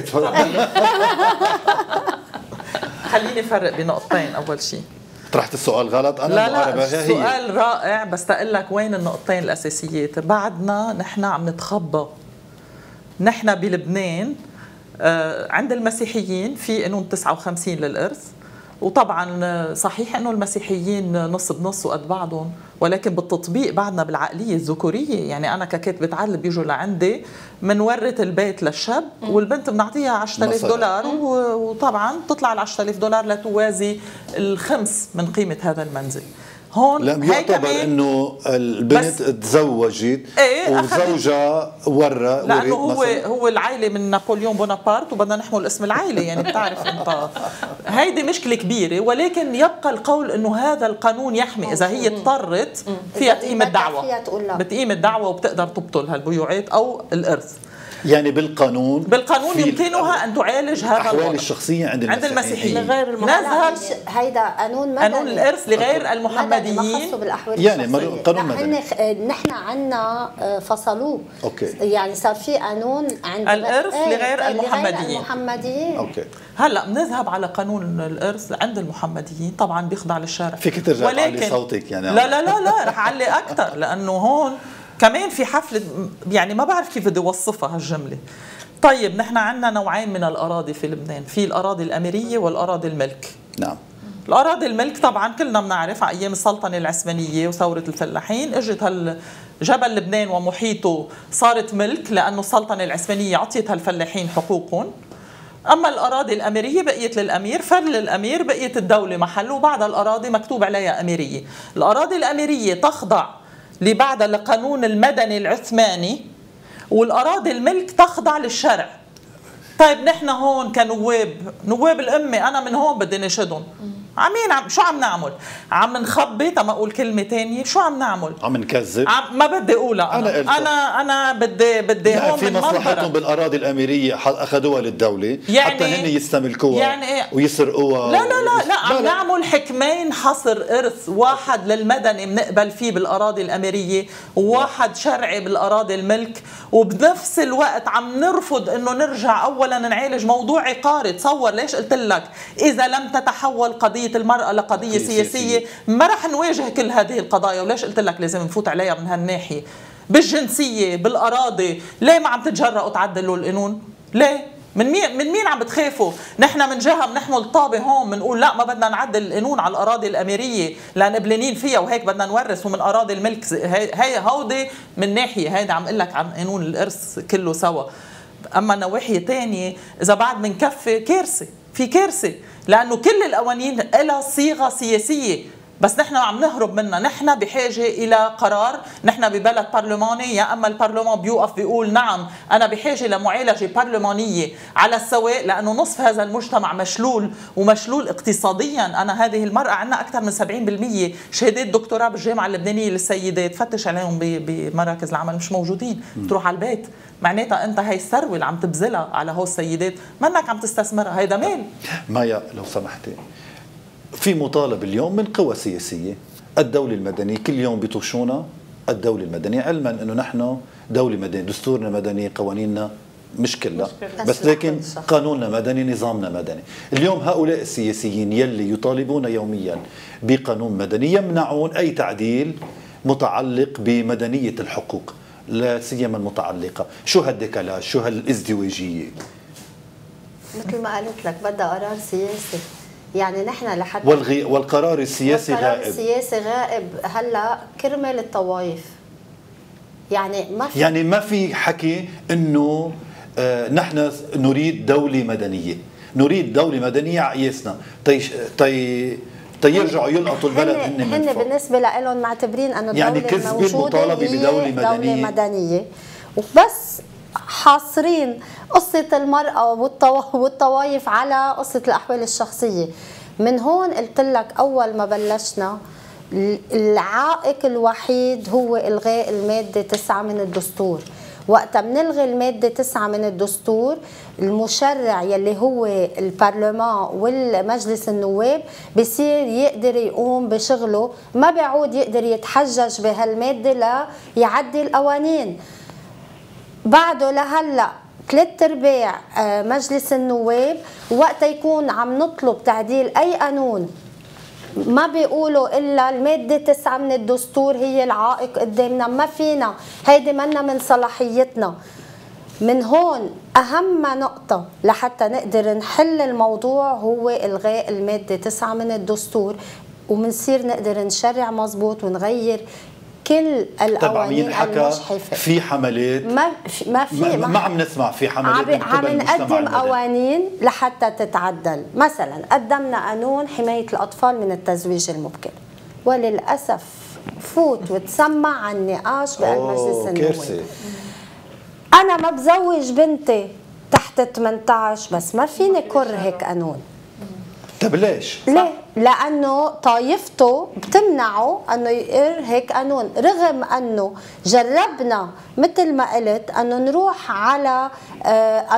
خليني فرق بنقطتين. أول شيء طرحت السؤال غلط أنا؟ لا لا السؤال رائع، بس تقول لك وين النقطتين الأساسيات. بعدنا نحن عم نتخبى. نحن بلبنان عند المسيحيين في قانون تسعة وخمسين للإرث، وطبعا صحيح انه المسيحيين نص بنص وقد بعضهم، ولكن بالتطبيق بعدنا بالعقليه الذكوريه. يعني انا ككاتبه عدل بيجوا لعندي منورث البيت للشاب والبنت بنعطيها عشرة آلاف دولار، وطبعا تطلع ال عشرة آلاف دولار لتوازي الخمس من قيمه هذا المنزل. هون لا يعتبر انه البنت تزوجت ايه وزوجها ورى لانه هو هو العائله من نابليون بونابرت وبدنا نحمل اسم العائله. يعني بتعرف انت هيدي مشكله كبيره، ولكن يبقى القول انه هذا القانون يحمي. اذا هي اضطرت فيها تقيم الدعوه، بتقيم الدعوه وبتقدر تبطل هالبيوعات او الارث. يعني بالقانون بالقانون يمكنها ان تعالج هذا الاحوال الشخصيه عند عند المسيحيين لغير المحمديين. هيدا قانون مدني، قانون الارث لغير المحمديين يعني قانون مدني. نحن عندنا فصلوه اوكي، يعني صار في قانون عند الارث لغير المحمديين. المحمديين اوكي. هلا بنذهب على قانون الارث عند المحمديين، طبعا بيخضع للشارع. فيك ترجع تعلي صوتك يعني؟ لا لا لا لا رح اعلي اكثر، لانه هون كمان في حفله، يعني ما بعرف كيف بدي اوصفها هالجمله. طيب نحن عندنا نوعين من الاراضي في لبنان، في الاراضي الاميريه والاراضي الملك. نعم. الأراضي الملك طبعا كلنا بنعرف على أيام السلطنة العثمانية وثورة الفلاحين اجت هالجبل لبنان ومحيطه صارت ملك لأنه السلطنة العثمانية عطيت هالفلاحين حقوقهم. أما الأراضي الأميرية بقيت للأمير، فر للأمير بقيت الدولة محله، وبعدها الأراضي مكتوب عليها أميرية. الأراضي الأميرية تخضع لبعدها لقانون المدني العثماني، والأراضي الملك تخضع للشرع. طيب نحن هون كنواب، نواب الأمة، أنا من هون بدي نشدهم. عمين عم شو عم نعمل؟ عم نخبي تما اقول كلمه ثانيه، شو عم نعمل؟ عم نكذب؟ عم ما بدي اقولها انا انا انا, أنا بدي بدي هون في مصلحتهم بالاراضي الاميريه اخذوها للدوله يعني حتى هن يستملكوها يعني ويسرقوها. لا لا لا لا عم نعمل حكمين حصر ارث، واحد للمدني بنقبل فيه بالاراضي الاميريه، وواحد شرعي بالاراضي الملك، وبنفس الوقت عم نرفض انه نرجع اولا نعالج موضوع عقاري. تصور ليش قلت لك اذا لم تتحول قضيه المرأة لقضية سياسية, سياسية ما رح نواجه كل هذه القضايا. وليش قلت لك لازم نفوت عليها من هالناحية؟ بالجنسية، بالأراضي، ليه ما عم تتجرأوا تعدلوا القانون؟ ليه؟ من مين من مين عم بتخافوا؟ نحن من جهة بنحمل طابة هون بنقول لا ما بدنا نعدل القانون على الأراضي الأميرية لأن قبلانين فيها وهيك بدنا نورث ومن أراضي الملك. هي, هي هودي من ناحية، هيدا عم اقول لك عن قانون الإرث كله سوا. أما نواحي تانية إذا بعد بنكفي كارثة، في كارثة، لأنه كل القوانين لها صيغة سياسية بس نحن عم نهرب منها. نحن بحاجة إلى قرار، نحن ببلد برلماني، يا أما البرلمان بيوقف بيقول نعم أنا بحاجة لمعالجة برلمانية على السواء، لأنه نصف هذا المجتمع مشلول ومشلول اقتصاديا. أنا هذه المرأة عندنا أكثر من سبعين بالمئة شهادات دكتوراه بالجامعة اللبنانية للسيدات، فتش عليهم بمراكز العمل مش موجودين، بتروح على البيت، معناتها أنت هاي الثروة اللي عم تبذلها على هو السيدات منك عم تستثمرها، هيدا مال. مايا لو سمحتي، في مطالب اليوم من قوى سياسية، الدولة المدنية كل يوم بيطوشونا الدولة المدنية، علما أنه نحن دولة مدنية، دستورنا مدني، قوانيننا مش كلها، بس لكن قانوننا مدني، نظامنا مدني. اليوم هؤلاء السياسيين يلي يطالبون يوميا بقانون مدني يمنعون أي تعديل متعلق بمدنية الحقوق، لا سيما المتعلقة. شو هالديكالاج؟ شو هالازدواجية؟ مثل ما قلت لك بدها قرار سياسي. يعني نحن لحتى والغي والقرار السياسي والقرار غائب. السياسي غائب هلا كرمال الطوائف. يعني ما في يعني ما في حكي انه آه نحن نريد دولة مدنية، نريد دولة مدنية عقيسنا طي طي تيرجعوا يلقطوا البلد هن من هن فوق. بالنسبة لهم معتبرين انه الدولة يعني كذب المطالبة بدولة مدنية. دولة مدنية وبس حاصرين قصة المرأة والطوائف على قصة الأحوال الشخصية. من هون قلت لك أول ما بلشنا العائق الوحيد هو إلغاء المادة تسعة من الدستور. وقت بنلغي المادة تسعة من الدستور، المشرع يلي هو البرلمان والمجلس النواب بصير يقدر يقوم بشغله، ما بيعود يقدر يتحجج بهالمادة ليعدل القوانين. بعده لهلا ثلاث ارباع مجلس النواب وقت يكون عم نطلب تعديل اي قانون ما بيقولوا الا الماده تسعة من الدستور هي العائق قدامنا، ما فينا، هيدي منا من صلاحيتنا. من هون اهم نقطه لحتى نقدر نحل الموضوع هو الغاء الماده تسعة من الدستور، ومنصير نقدر نشرع مزبوط ونغير كل القوانين المجحفة. في حملات ما في ما, في ما, ما عم نسمع في حملات عم, عم نقدم قوانين لحتى تتعدل. مثلا قدمنا قانون حماية الأطفال من التزويج المبكر، وللأسف فوت وتسمع عن نقاش بالمجلس النواب. أنا ما بزوج بنتي تحت ثمانية عشر بس ما فيني كر هيك قانون. طب ليش؟ ليه؟ لأنه طائفته بتمنعه أنه يقر هيك قانون، رغم أنه جربنا مثل ما قلت أنه نروح على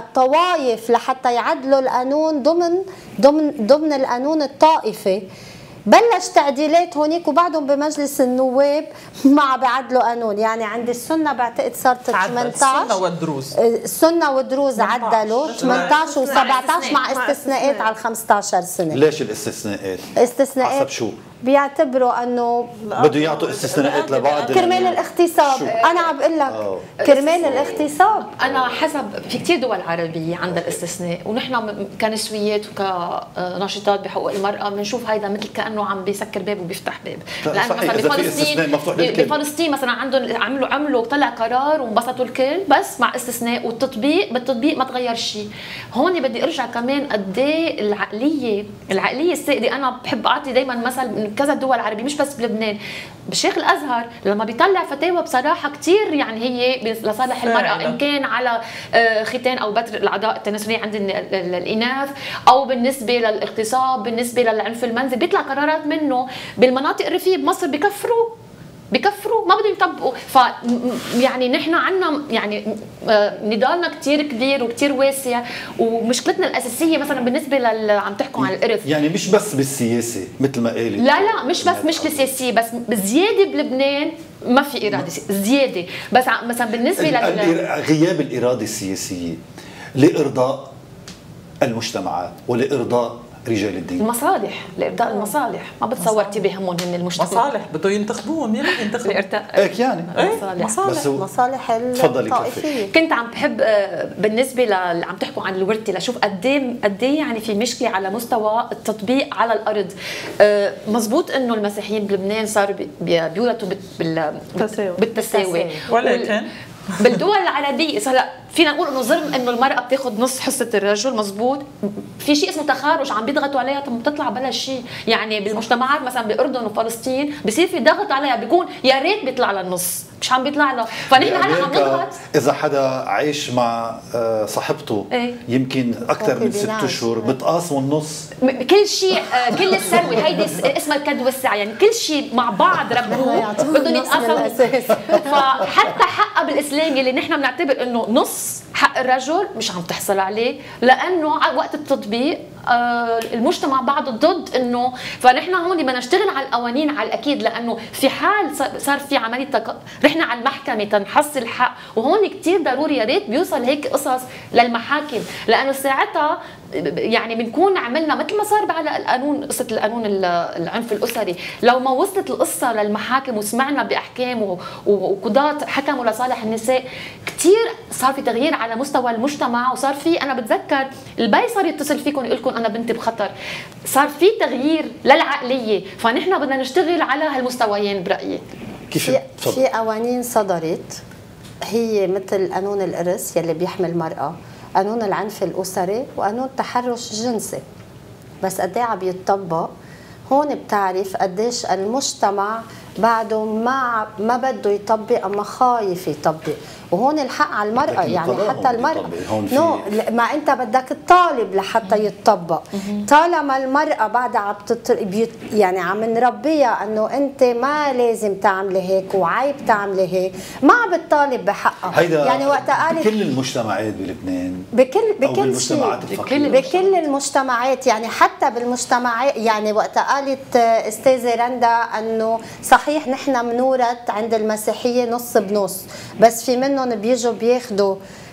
الطوائف لحتى يعدلوا القانون ضمن ضمن ضمن القانون الطائفي. بلش تعديلات هونيك وبعدهم بمجلس النواب ما بيعدلوا قانون. يعني عند السنه بعتقد صارت ثمانية عشر، السنه والدروز السنه والدروز عدلوا ثمانية عشر و17 مع استثناءات على خمسة عشر سنه. ليش الاستثناءات؟ استثناءات حسب شو؟ بيعتبروا انه بده يعطوا استثناءات لبعض كرمال الاغتصاب. انا عم بقول لك كرمال الاغتصاب. انا حسب في كثير دول عربيه عندها الاستثناء، ونحن كنسويات وكناشطات بحقوق المراه بنشوف هيدا مثل كانه عم بيسكر باب وبيفتح باب. لانه مثلا بفلسطين بفلسطين مثلا عندهم عملوا عملوا طلع قرار وانبسطوا الكل بس مع استثناء، والتطبيق بالتطبيق ما تغير شيء. هون بدي ارجع كمان قد ايه العقليه العقليه السائده. انا بحب اعطي دائما مثل كذا دول عربية مش بس بلبنان. بالشيخ الازهر لما بيطلع فتاوى بصراحه كثير يعني هي لصالح المراه، ان كان على ختان او بتر الاعضاء التناسليه عند الاناث، او بالنسبه للاغتصاب، بالنسبه للعنف المنزلي، بيطلع قرارات منه. بالمناطق الريفيه بمصر بكفروا بكفروا ما بدهم يطبقوا. ف يعني نحن عندنا يعني نضالنا كثير كبير وكثير واسع، ومشكلتنا الاساسيه مثلا بالنسبه لل عم تحكوا عن الارث، يعني مش بس بالسياسه مثل ما قالت. لا لا مش بس مشكله سياسيه، بس زياده بلبنان ما في اراده زياده. بس مثلا بالنسبه لل غياب الاراده السياسيه لارضاء المجتمعات ولارضاء رجال الدين. المصالح، لإرضاء المصالح. ما بتصور كثير بيهمهم هن المجتمع. مصالح بده ينتخبوهم، مين رح ينتخبوا؟ هيك يعني مصالح مصالح مصالح الطائفيه. كنت عم بحب بالنسبه ل عم تحكوا عن الورثه لشوف قد ايه قد ايه يعني في مشكله على مستوى التطبيق على الارض. مزبوط انه المسيحيين بلبنان صاروا بيورثوا بالتساوي، ولكن بالدول العربيه هلا فينا نقول انه ظلم انه المراه بتاخذ نص حصه الرجل. مزبوط. في شيء اسمه تخارج عم بيضغطوا عليها طب بتطلع بلا شيء. يعني بالمجتمعات مثلا بالاردن وفلسطين بصير في ضغط عليها، بيكون يا ريت بيطلع لها النص مش عم بيطلع لها. فنحن هلا عم نضغط. اذا حدا عايش مع صاحبته ايه؟ يمكن اكثر من ست اشهر بتقاسموا النص كل شيء، كل الثروه هيدي اسمها الكد والسعه، يعني كل شيء مع بعض ربوه بدهم يتقاسموا. فحتى حقها بالاسلام اللي نحن بنعتبر انه نص حق الرجل مش عم تحصل عليه، لانه وقت التطبيق المجتمع بعده ضد انه. فنحن هون بدنا نشتغل على القوانين على الاكيد، لانه في حال صار في عمليه تق... رحنا على المحكمه تنحصل الحق، وهون كثير ضروري يا ريت بيوصل هيك قصص للمحاكم، لانه ساعتها يعني بنكون عملنا مثل ما صار على القانون، قصه القانون العنف الاسري. لو ما وصلت القصه للمحاكم وسمعنا باحكام وقضاة حكموا لصالح النساء، كثير صار في تغيير على مستوى المجتمع. وصار في انا بتذكر البي صار يتصل فيكم يقول لكم انا بنتي بخطر. صار في تغيير للعقليه، فنحن بدنا نشتغل على هالمستويين برايي. كيف في, في قوانين صدرت هي مثل قانون الارث يلي بيحمي المراه، قانون العنف الاسري، وقانون التحرش الجنسي، بس قد ايه عم يتطبق؟ هون بتعرف قديش المجتمع بعده ما ما بده يطبق اما خايف يطبق. وهون الحق على المرأة، يعني حتى المرأة نو ما انت بدك تطالب لحتى يتطبق. طالما المرأة بعدها عم يعني عم نربيها انه انت ما لازم تعملي هيك وعيب تعملي هيك، ما عم بتطالب بحقها. يعني وقت قالت بكل المجتمعات بلبنان، بكل بكل شيء، بكل, بكل المجتمعات، يعني حتى بالمجتمعات. يعني وقت قالت استاذة رندا انه صحيح نحن منورث عند المسيحية نص بنص، بس في منه بيجوا بياخذوا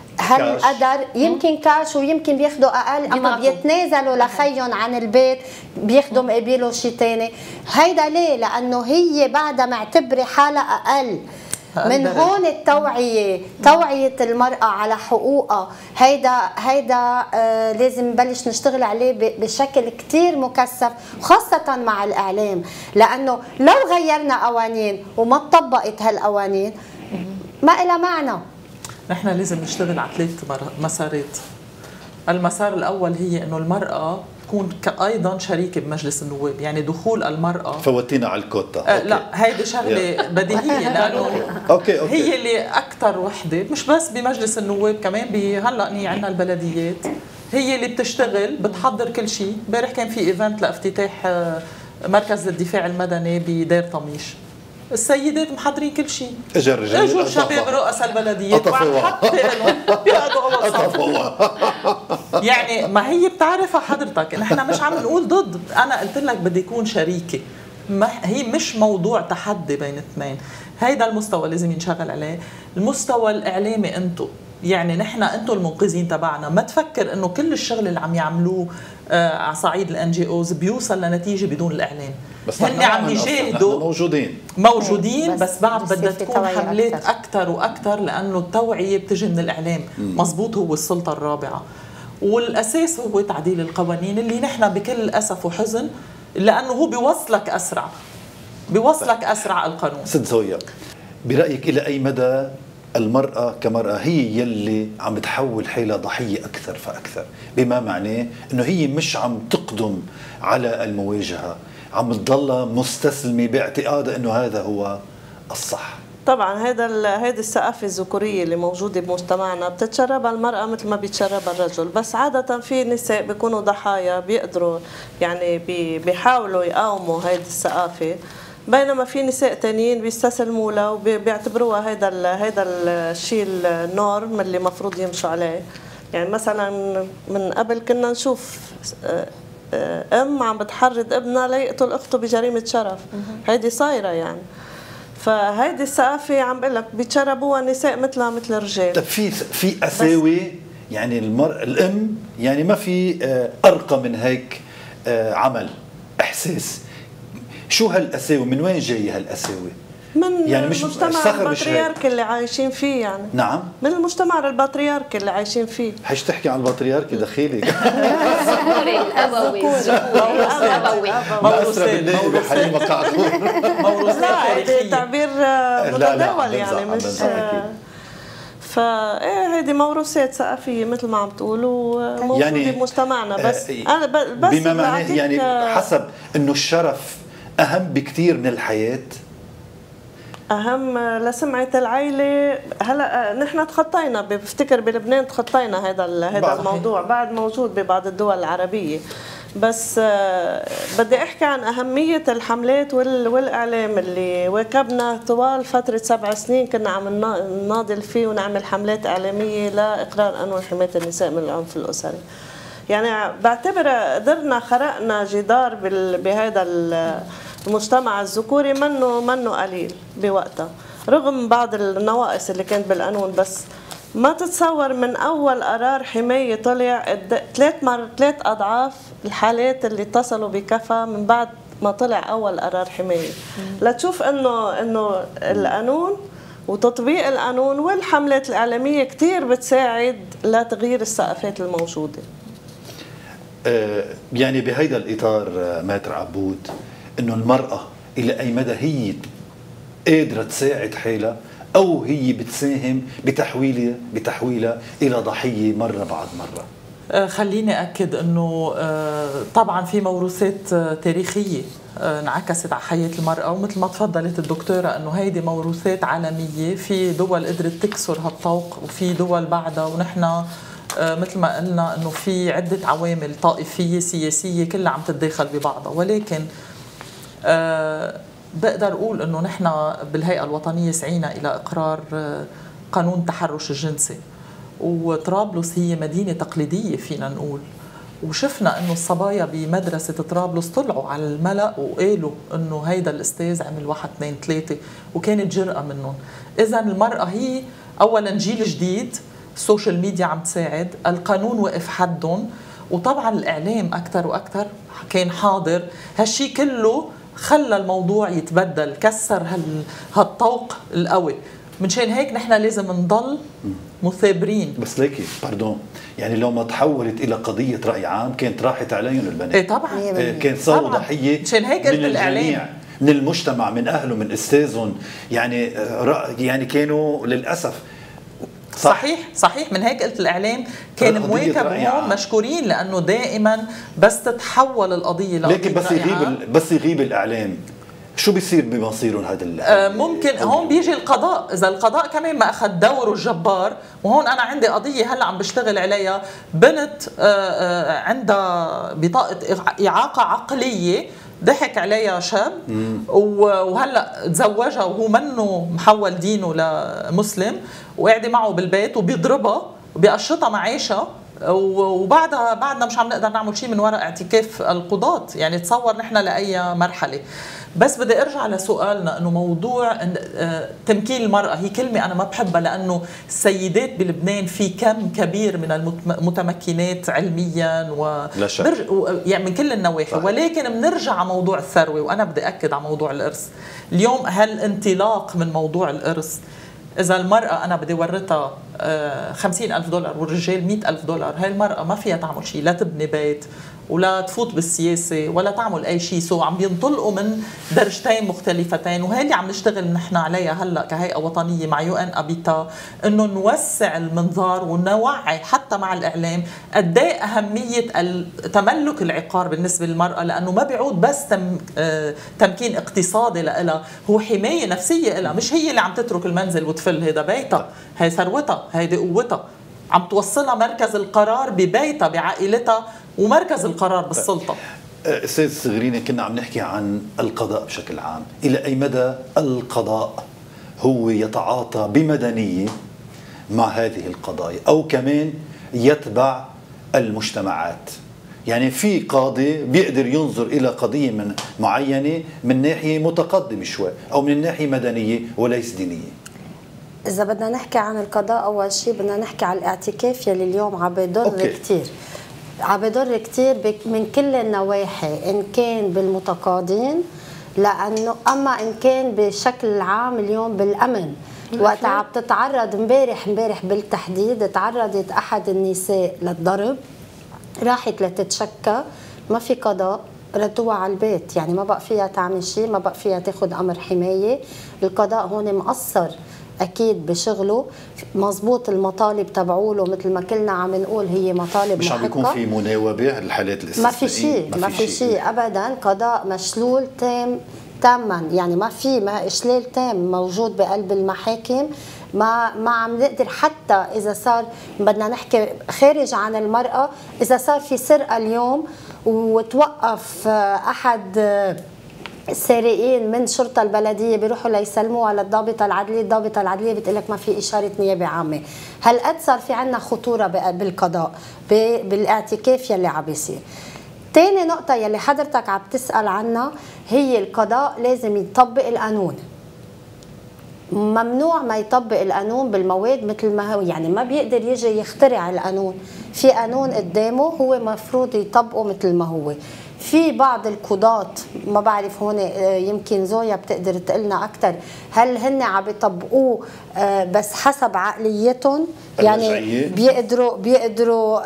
هالقدر، يمكن كاش ويمكن بياخذوا اقل، اما بيتنازلوا لخيهم عن البيت بياخذوا مقابله شيء ثاني. هيدا ليه؟ لانه هي بعدها معتبره حالها اقل. من هون التوعيه، توعيه المراه على حقوقها، هيدا هيدا آه لازم نبلش نشتغل عليه بشكل كثير مكثف، خاصه مع الاعلام، لانه لو غيرنا قوانين وما طبقت هالقوانين ما إلها معنى. نحن لازم نشتغل على ثلاث مسارات. المسار الأول هي إنه المرأة تكون ايضا شريكه بمجلس النواب، يعني دخول المراه. فوتينا على الكوتا. آه لا هيدي شغله بديهيه، لانه أوكي أوكي. هي اللي اكثر وحده، مش بس بمجلس النواب، كمان هلا هي عندنا البلديات، هي اللي بتشتغل بتحضر كل شيء. امبارح كان في ايفنت لافتتاح مركز الدفاع المدني بدير طميش، السيدات محضرين كل شيء. اجى الرجال، اجوا شباب رؤساء البلديات وعم حتى لهم بيقعدوا اول صف. يعني ما هي بتعرفها حضرتك، نحن مش عم نقول ضد، انا قلت لك بدي يكون شريكي، ما هي مش موضوع تحدي بين اثنين. هيدا المستوى لازم ينشغل عليه. المستوى الاعلامي انتم، يعني نحن انتم المنقذين تبعنا، ما تفكر انه كل الشغل اللي عم يعملوه آه على صعيد الان جي اوز بيوصل لنتيجه بدون الاعلام. بس هن عم يجاهدوا، موجودين موجودين بس, بس بعد بدها تكون حملات أكتر. اكثر واكثر، لانه التوعيه بتجي من الاعلام. مزبوط، هو السلطه الرابعه، والاساس هو تعديل القوانين اللي نحن بكل اسف وحزن، لانه هو بيوصلك اسرع، بيوصلك اسرع القانون. ست زويا، برايك الى اي مدى المرأة كمرأة هي يلي عم تحول حالها ضحية أكثر فأكثر، بما معناه أنه هي مش عم تقدم على المواجهة، عم تضلها مستسلمة باعتقادها أنه هذا هو الصح؟ طبعا هذا هذه الثقافه الذكوريه اللي موجوده بمجتمعنا بتتشربها المراه مثل ما بيتشربها الرجل، بس عاده في نساء بيكونوا ضحايا بيقدروا يعني بيحاولوا يقاوموا هذه الثقافه، بينما في نساء تانيين بيستسلموا لها وبيعتبروها هذا هذا الشيء النورم اللي المفروض يمشوا عليه. يعني مثلا من قبل كنا نشوف ام عم بتحرض ابنها ليقتل اخته بجريمه شرف، هيدي صايره يعني. فهيدي الثقافه عم بقول لك بيتشربوها نساء مثلها مثل الرجال. طيب في في قساوه، يعني المرأة الام يعني ما في ارقى من هيك عمل احساس. شو هالقساوه؟ من وين جايه هالقساوه؟ من يعني مش المجتمع البطريركي اللي عايشين فيه يعني. نعم، من المجتمع البطريركي اللي عايشين فيه. حيش تحكي عن البطريركي دخيلك. الذكوري الابوي الابوي موروثات بالنائبه حليمه قعقور. لا تعبير متداول يعني مش فا ايه هيدي موروثات ثقافيه مثل ما عم تقولوا موجوده يعني بمجتمعنا. بس انا بس بما معناه يعني حسب انه الشرف اهم بكثير من الحياه، اهم لسمعه العائله. هلا نحن تخطينا، بفتكر بلبنان تخطينا هذا هذا الموضوع، بعد موجود ببعض الدول العربيه، بس بدي احكي عن اهميه الحملات والاعلام اللي واكبنا طوال فتره سبع سنين كنا عم نناضل فيه ونعمل حملات اعلاميه لاقرار قانون حمايه النساء من العنف الاسري. يعني بعتبر قدرنا خرقنا جدار بهذا المجتمع الذكوري منه منه قليل بوقتها، رغم بعض النواقص اللي كانت بالقانون. بس ما تتصور من اول قرار حمايه طلع ثلاث مر ثلاث اضعاف الحالات اللي اتصلوا بكفى من بعد ما طلع اول قرار حمايه، لتشوف انه انه القانون وتطبيق القانون والحملات الاعلاميه كثير بتساعد لتغيير الثقافات الموجوده. يعني بهيدا الاطار ماتر عبود، انه المراه الى اي مدى هي قادره تساعد حالها او هي بتساهم بتحويلها بتحويلها الى ضحيه مره بعد مره؟ خليني اكد انه طبعا في موروثات تاريخيه انعكست على حياه المراه، ومثل ما تفضلت الدكتوره انه هيدي موروثات عالميه، في دول قدرت تكسر هالطوق وفي دول بعدها، ونحن مثل ما قلنا انه في عده عوامل طائفيه سياسيه كلها عم تتداخل ببعضها. ولكن أه بقدر اقول انه نحن بالهيئه الوطنيه سعينا الى اقرار قانون التحرش الجنسي، وطرابلس هي مدينه تقليديه فينا نقول، وشفنا انه الصبايا بمدرسه طرابلس طلعوا على الملأ وقالوا انه هيدا الاستاذ عمل واحد اثنين ثلاثه، وكانت جرأة منهم. اذا المراه هي اولا جيل جديد، السوشيال ميديا عم تساعد، القانون وقف حدهم، وطبعا الاعلام اكثر واكثر كان حاضر. هالشيء كله خلى الموضوع يتبدل، كسر هال هالطوق القوي. منشان هيك نحن لازم نضل مثابرين. بس ليكي باردون، يعني لو ما تحولت الى قضيه راي عام كانت راحت عليهم البنات. ايه طبعا، إيه كانت صاروا ضحيه منشان هيك من الجميع، من المجتمع، من اهله، من استاذهم، يعني يعني كانوا للاسف صح. صحيح صحيح. من هيك قلت الاعلام كان مواكب هون، مشكورين، لانه دائما بس تتحول القضيه لقضيه لكن بس يغيب بس يغيب الاعلام شو بيصير بمصيرهم هذا آه ممكن هون بيجي القضاء، اذا القضاء كمان ما اخذ دوره الجبار. وهون انا عندي قضيه هلا عم بشتغل عليها، بنت آه آه عندها بطاقه اعاقه عقليه، ضحك عليها شاب وهلا تزوجها وهو منه محول دينه لمسلم، وقاعده معه بالبيت وبيضربها وبيقشطها معيشها وبعدها بعدنا مش عم نقدر نعمل شيء من وراء اعتكاف القضاة. يعني تصور نحن لأي مرحلة. بس بدي ارجع لسؤالنا انه موضوع تمكين المرأة هي كلمة انا ما بحبها، لانه السيدات بلبنان في كم كبير من المتمكنات علميا و يعني من كل النواحي، ولكن بنرجع على موضوع الثروة، وانا بدي اكد على موضوع الارث. اليوم هالانطلاق من موضوع الارث، إذا المرأة أنا بدي ورثها خمسين ألف دولار والرجال مئة ألف دولار، هاي المرأة ما فيها تعمل شيء، لا تبني بيت ولا تفوت بالسياسة ولا تعمل أي شيء. سو عم بينطلقوا من درجتين مختلفتين، وهي اللي عم نشتغل نحن عليها هلأ كهيئة وطنية مع يو إن أبيتا، إنه نوسع المنظار ونوعي حتى مع الإعلام قد ايه أهمية تملك العقار بالنسبة للمرأة، لأنه ما بيعود بس تم تمكين اقتصادي لها، هو حماية نفسية لها. مش هي اللي عم تترك المنزل وتفل، هيدا بيتها، هي ثروتها، هيدي قوتها، عم توصلها مركز القرار ببيتها بعائلتها ومركز القرار بالسلطة. أستاذ صغرينة، كنا عم نحكي عن القضاء بشكل عام، إلى أي مدى القضاء هو يتعاطى بمدنية مع هذه القضايا أو كمان يتبع المجتمعات؟ يعني في قاضي بيقدر ينظر إلى قضية من معينة من ناحية متقدمة شوي أو من ناحية مدنية وليس دينية. إذا بدنا نحكي عن القضاء، أول شيء بدنا نحكي عن الاعتكاف يلي اليوم عم بيضر كتير، عم بيضر كتير من كل النواحي، إن كان بالمتقاضين لأنه أما إن كان بشكل عام اليوم بالأمن. وقت عم تتعرض امبارح امبارح بالتحديد تعرضت أحد النساء للضرب، راحت لتتشكى، ما في قضاء، ردوها على البيت. يعني ما بقى فيها تعمل شيء، ما بقى فيها تاخذ أمر حماية. القضاء هون مقصر اكيد بشغله، مزبوط المطالب تبعوله مثل ما كلنا عم نقول هي مطالب مش عم بيكون في مناوبه الحالات الاستثنائيه، ما في شيء، ما في شيء ابدا. قضاء مشلول تام تاما، يعني ما في ما اشلال تام موجود بقلب المحاكم. ما ما عم نقدر حتى اذا صار بدنا نحكي خارج عن المراه، اذا صار في سرقه اليوم وتوقف احد السارقين من شرطة البلدية بيروحوا ليسلموها للضابطة العدلية، الضابطة العدلية بتقلك ما في إشارة نيابة عامة. هالقد صار في عنا خطورة بالقضاء بالاعتكاف يلي عم بيصير. تاني نقطة يلي حضرتك عم تسأل عنها هي القضاء لازم يطبق القانون. ممنوع ما يطبق القانون بالمواد مثل ما هو، يعني ما بيقدر يجي يخترع القانون، في قانون قدامه هو مفروض يطبقه مثل ما هو. في بعض القضاة ما بعرف هون يمكن زويا بتقدر تقلنا أكثر، هل هن عم بيطبقوه بس حسب عقليتهم؟ يعني بيقدروا بيقدروا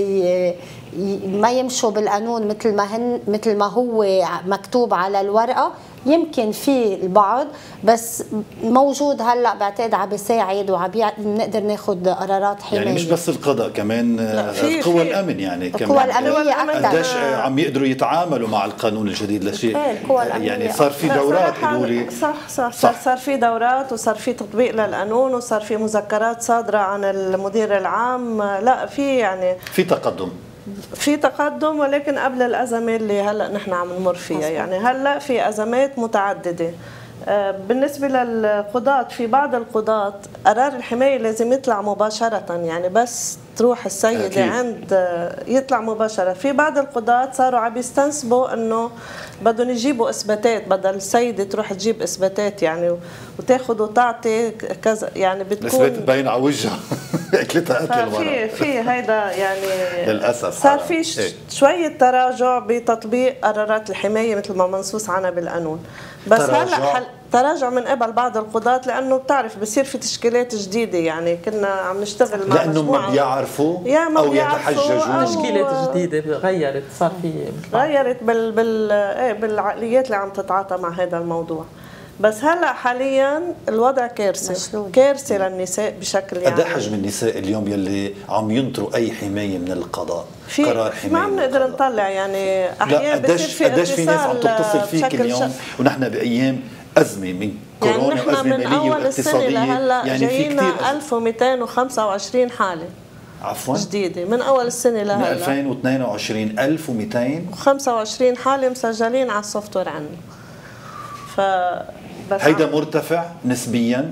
ما يمشوا بالقانون مثل ما هن مثل ما هو مكتوب على الورقة. يمكن في البعض، بس موجود هلا بعتقد عم بيساعد وعم بنقدر ناخذ قرارات حمايه. يعني مش بس القضاء، كمان قوى الامن، يعني كمان القوى الامنيه اكثر قديش عم يقدروا يتعاملوا مع القانون الجديد لشيء. يعني صار في دورات قولوا لي. صح صح, صح صار في دورات وصار في تطبيق للقانون وصار في مذكرات صادره عن المدير العام. لا في يعني في تقدم في تقدم، ولكن قبل الأزمة اللي هلأ نحن عم نمر فيها. يعني هلأ في أزمات متعددة. بالنسبة للقضاة، في بعض القضاة قرار الحماية لازم يطلع مباشرة، يعني بس تروح السيدة أكيد. عند يطلع مباشرة. في بعض القضاة صاروا عم يستنسبوا انه بدهم يجيبوا اثباتات، بدل السيدة تروح تجيب اثباتات يعني وتاخذ وتعطي كذا، يعني بتكون اثبات باين على وجهها اكلتها قتل المرأة. في في هيدا يعني للاسف صار في شوية تراجع بتطبيق قرارات الحماية مثل ما منصوص عنها بالقانون. بس هلا تراجع من قبل بعض القضاة، لأنه بتعرف بصير في تشكيلات جديدة. يعني كنا عم نشتغل مع لأنه ما بيعرفوا أو يتحججون. تشكيلات جديدة غيرت، صار في غيرت بال بال ايه بالعقليات اللي عم تتعاطى مع هذا الموضوع. بس هلا حاليا الوضع كارثة كارثة للنساء بشكل يعني. قد ايه حجم النساء اليوم يلي عم ينطروا أي حماية من القضاء؟ في قرار حماية ما عم نقدر نطلع، يعني أحيانا بصير في اتصال. قديش في ناس عم تتصل فيك اليوم ونحن بأيام أزمة من كورونا يعني وأزمة مالية واقتصادية، يعني في كثير ألف ومئتين وخمسة وعشرين حالة عفوا جديدة من أول السنة لهلا، من ألفين واثنين وعشرين ألف ومئتين وخمسة وعشرين حالة مسجلين على السوفت وير عندنا. ف بس هيدا مرتفع نسبيا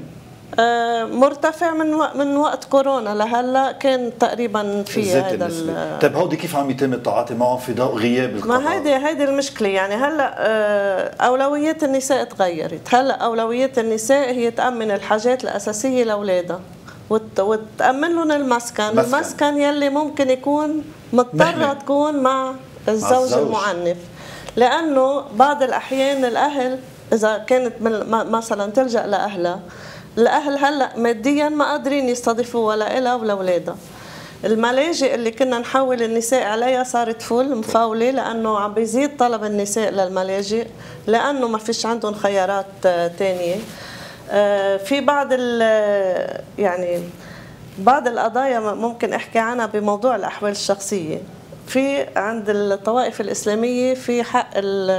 مرتفع من وق من وقت كورونا لهلا، كان تقريبا في هذا. طيب هودي كيف عم يتم التعاطي معهم في ضوء غياب القضاء؟ ما هيدي هيدي المشكله. يعني هلا اولويات النساء تغيرت. هلا اولويات النساء هي تامن الحاجات الاساسيه لاولادها وتامن لهم المسكن، مسكن. المسكن يلي ممكن يكون مضطره تكون مع الزوج, الزوج المعنف، لانه بعض الاحيان الاهل اذا كانت مثلا تلجا لاهلها، الاهل هلا ماديا ما قادرين يستضيفوها لا لها ولا اولادها. الملاجئ اللي كنا نحول النساء عليها صارت فل مفاوله، لانه عم بيزيد طلب النساء للملاجئ لانه ما فيش عندهم خيارات ثانيه. في بعض يعني بعض القضايا ممكن احكي عنها بموضوع الاحوال الشخصيه. في عند الطوائف الاسلاميه في حق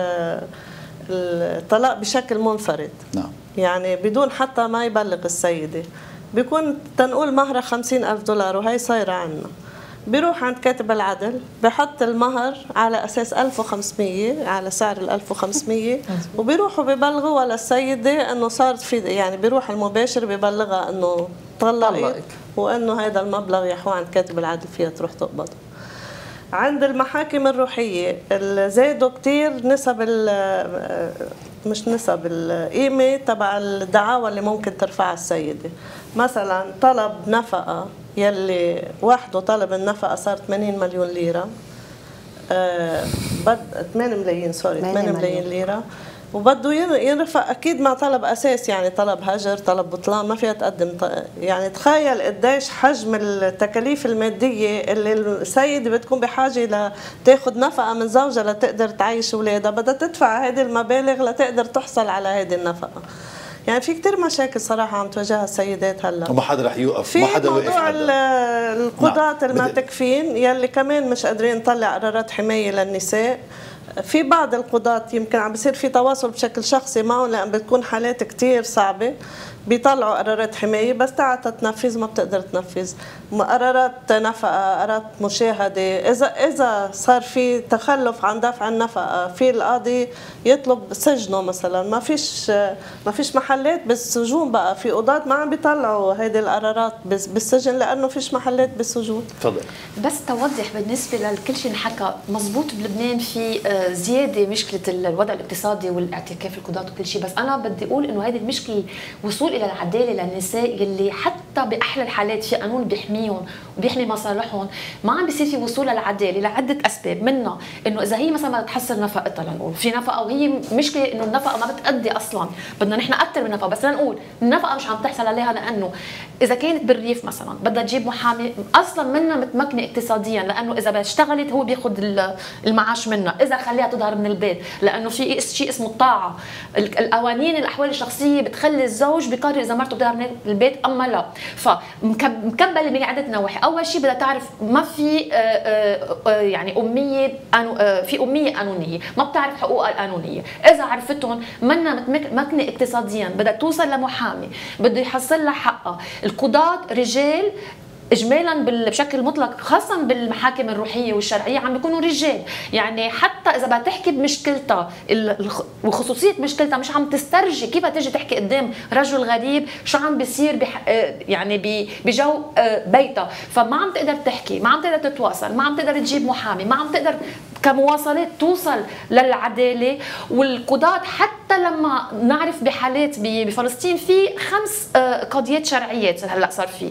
الطلاق بشكل منفرد، نعم، يعني بدون حتى ما يبلغ السيده. بيكون تنقول مهرها خمسين ألف دولار وهي صايره عنا، بيروح عند كاتب العدل بحط المهر على اساس ألف وخمسمية، على سعر ال ألف وخمسمية، وبيروحوا ببلغوا للسيده انه صارت في، يعني بيروح المباشر ببلغها انه طلقت وانه هذا المبلغ يحوى عند كاتب العدل فيها تروح تقبضه. عند المحاكم الروحيه زادوا كثير نسب مش نسب القيمه تبع الدعاوى اللي ممكن ترفعها السيده. مثلا طلب نفقه يلي وحده طلب النفقه صار ثمانين مليون ليره، آه بد ثمانية ملايين سوري ثمانية ملايين ليره، وبده ينرفع اكيد مع طلب اساس، يعني طلب هجر، طلب بطلان، ما فيها تقدم. يعني تخيل قديش حجم التكاليف الماديه اللي السيده بتكون بحاجه لتاخذ نفقه من زوجها لتقدر تعيش اولادها، بدها تدفع هذه المبالغ لتقدر تحصل على هذه النفقه. يعني في كثير مشاكل صراحه عم تواجهها السيدات هلا، وما حدا رح يوقف، ما حدا وقف. في موضوع القضاة نعم. المعتكفين يلي كمان مش قادرين نطلع قرارات حمايه للنساء. في بعض القضاة يمكن عم بيصير في تواصل بشكل شخصي معهم، لأن بتكون حالات كتير صعبة، بيطلعوا قرارات حماية بس تعال تنفذ ما بتقدر تنفذ، قرارات نفقة، قرارات مشاهدة. إذا إذا صار في تخلف عن دفع النفقة في القاضي يطلب سجنه مثلا. ما فيش ما فيش محلات بالسجون بقى، في قضاة ما عم بيطلعوا هيدي القرارات بالسجن لأنه فيش محلات بالسجون. تفضل. بس توضح بالنسبة لكل شيء انحكى مزبوط، بلبنان في زيادة مشكلة الوضع الاقتصادي والاعتكاف القضاة وكل شيء، بس أنا بدي أقول إنه هذه المشكلة وصول إلى العدالة للنساء يلي حتى بأحلى الحالات في قانون بيحميهم وبيحمي مصالحهم، ما عم بيصير في وصول للعدالة لعدة أسباب. منها إنه إذا هي مثلا ما تحصل نفقتها، لنقول في نفقة وهي مشكلة إنه النفقة ما بتأدي أصلا، بدنا نحن أكثر من نفقة، بس لنقول النفقة مش عم تحصل عليها لأنه إذا كانت بالريف مثلا بدها تجيب محامي أصلا منها متمكنة اقتصاديا، لأنه إذا اشتغلت هو بياخذ المعاش منها، إذا خليها تظهر من البيت، لأنه في شيء اسمه الطاعة. القوانين الأحوال الشخصية بتخلي الزوج بقرر إذا مرته بتظهر من البيت أما لا، فمكبلة من عدة نواحي. أول شيء بدها تعرف ما في يعني أمية، في أمية قانونية، ما بتعرف حقوقها القانونية. إذا عرفتهم منها متمكنة اقتصاديا بدها توصل لمحامي بده يحصل لها حقها. القضاة رجال اجمالا بشكل مطلق، خاصه بالمحاكم الروحيه والشرعيه عم بيكونوا رجال، يعني حتى اذا بدها تحكي بمشكلتها وخصوصيه مشكلتها مش عم تسترجي كيف تيجي تحكي قدام رجل غريب شو عم بيصير بح... يعني بجو بيتها، فما عم تقدر تحكي، ما عم تقدر تتواصل، ما عم تقدر تجيب محامي، ما عم تقدر كمواصلات توصل للعداله. والقضاة حتى لما نعرف بحالات بفلسطين في خمس قضيات شرعيات هلا صار في،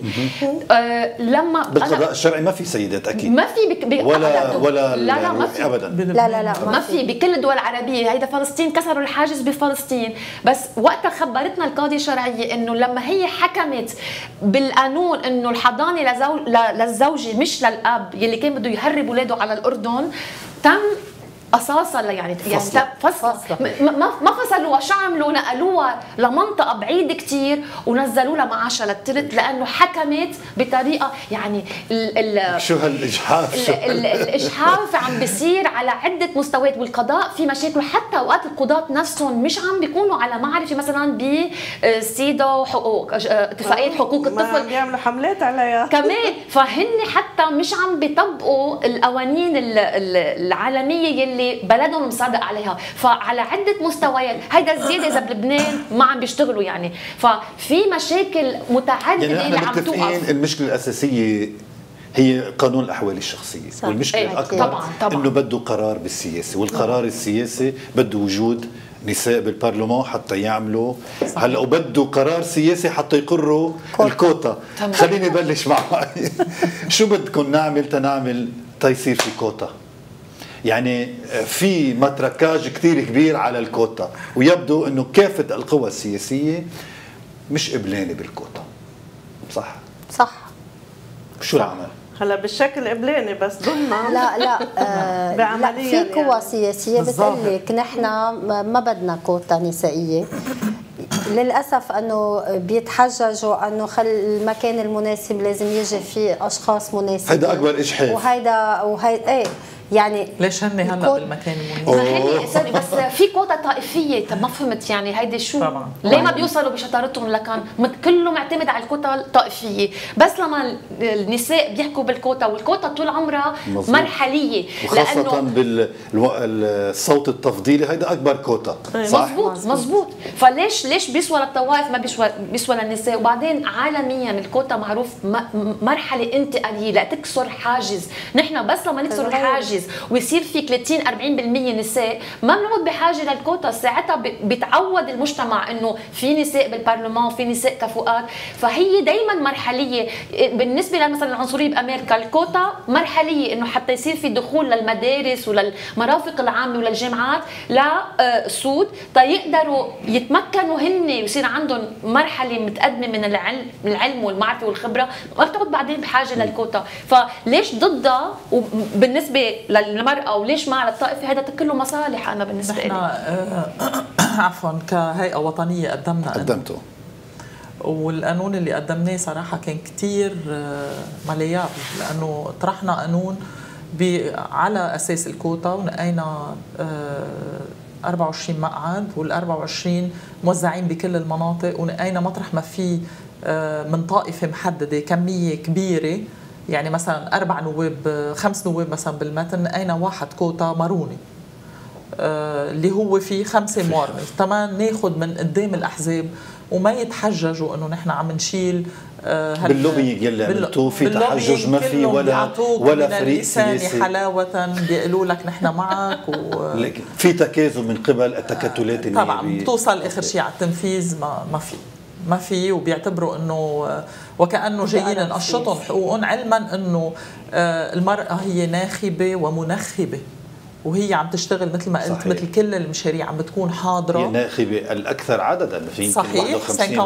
لما بالقضاء الشرعي ما في سيدات اكيد، ما في بك بك ولا ولا لا لا ما في ابدا، لا لا لا ما في بكل الدول العربيه. هيدا فلسطين كسروا الحاجز بفلسطين، بس وقتها خبرتنا القاضي الشرعيه انه لما هي حكمت بالقانون انه الحضانه لزوج للزوجه مش للاب يلي كان بده يهرب اولاده على الاردن، تم قصاصا يعني يعني فصل ما ما فصلوها، شو عملوا؟ نقلوها لمنطقه بعيده كثير ونزلوا لها معاشها للثلث، لانه حكمت بطريقه يعني ال ال شو هالاجحاف ال الاجحاف عم بيصير على عده مستويات. والقضاء في مشاكل، حتى اوقات القضاة نفسهم مش عم بيكونوا على معرفه مثلا بسيدا وحقوق اتفاقيه حقوق الطفل، بيعملوا حملات عليها كمان، فهن حتى مش عم بيطبقوا القوانين العالميه يلي اللي بلدهم مصادق عليها. فعلى عده مستويات هيدا الزياده اذا بلبنان ما عم بيشتغلوا يعني، ففي مشاكل متعدده يعني اللي عم توقف. المشكله الاساسيه هي قانون الاحوال الشخصيه، صح. والمشكله ايه الاكبر طبعا طبعا انه بده قرار بالسياسه، والقرار السياسي بده وجود نساء بالبرلمان حتى يعملوا. صح. هلا وبده قرار سياسي حتى يقروا كوتا. الكوتا. طبعا. خليني بلش مع شو بدكم نعمل تنعمل تيصير في كوتا؟ يعني في متركاج كثير كبير على الكوتا، ويبدو انه كافه القوى السياسيه مش قبلانه بالكوتا. صح؟ صح. شو العمل؟ هلا بالشكل قبلاني بس ضمن لا لا آه لا في قوى يعني سياسيه بتقول لك نحن ما بدنا كوتا نسائيه. للاسف انه بيتحججوا انه خل المكان المناسب لازم يجي فيه اشخاص مناسبين. هيدا اكبر اجحاف. وهيدا وهي ايه يعني ليش هن هلا بالمكان المناسب؟ ما هني سوري بس في كوتا طائفيه. طب ما فهمت يعني هيدي شو؟ طبعا. ليه ما بيوصلوا بشطارتهم لكان كله معتمد على الكوتا الطائفيه، بس لما النساء بيحكوا بالكوتا، والكوتا طول عمرها مزبوط. مرحليه، وخاصه بالصوت التفضيلي هيدا اكبر كوتا. صح؟ مزبوط مزبوط. فليش ليش بيسوى للطوائف ما بيسوى بيسوى للنساء؟ وبعدين عالميا الكوتا معروف مرحله انتقاليه لتكسر حاجز. نحن بس لما نكسر الحاجز ويصير في ثلاثين أربعين بالمية نساء ما بنعود بحاجه للكوتا. ساعتها بيتعود المجتمع انه في نساء بالبرلمان، في نساء كفؤات. فهي دائما مرحليه. بالنسبه مثلا العنصريه بامريكا الكوتا مرحليه، انه حتى يصير في دخول للمدارس وللمرافق العامه وللجامعات للسود تيقدروا يتمكنوا هن ويصير عندهم مرحله متقدمه من العلم العلم والمعرفه والخبره، ما بتعود بعدين بحاجه للكوتا. فليش ضدها وبالنسبه للمرأة وليش مع الطائفة؟ هذا كله مصالح. أنا بالنسبة لي نحن عفوا كهيئة وطنية قدمنا قدمته، والقانون اللي قدمناه صراحة كان كتير مليار، لأنه طرحنا قانون على أساس الكوتا، ونقينا أربعة وعشرين مقعد، وال أربعة وعشرين موزعين بكل المناطق، ونقينا مطرح ما في من طائفة محددة كمية كبيرة، يعني مثلا اربع نواب خمس نواب مثلا بالمتن، اين واحد كوتا ماروني آه اللي هو فيه خمسه موارنه، تمام ناخذ من قدام الاحزاب وما يتحججوا انه نحن عم نشيل آه باللوبينج يلي عملتوه في تحجج ما في ولا ولا فريق سياسي حلاوه بيقولوا لك نحن معك و... في تكاذب من قبل التكتلات النيابيه. طبعا بتوصل اخر شيء على التنفيذ ما ما في ما في وبيعتبروا انه وكانه جايين نقشطهم حقوقهم، علما انه المراه هي ناخبه ومنخبه، وهي عم تشتغل مثل ما قلت مثل كل المشاريع عم بتكون حاضره. هي ناخبه الاكثر عددا في صحيح خمسين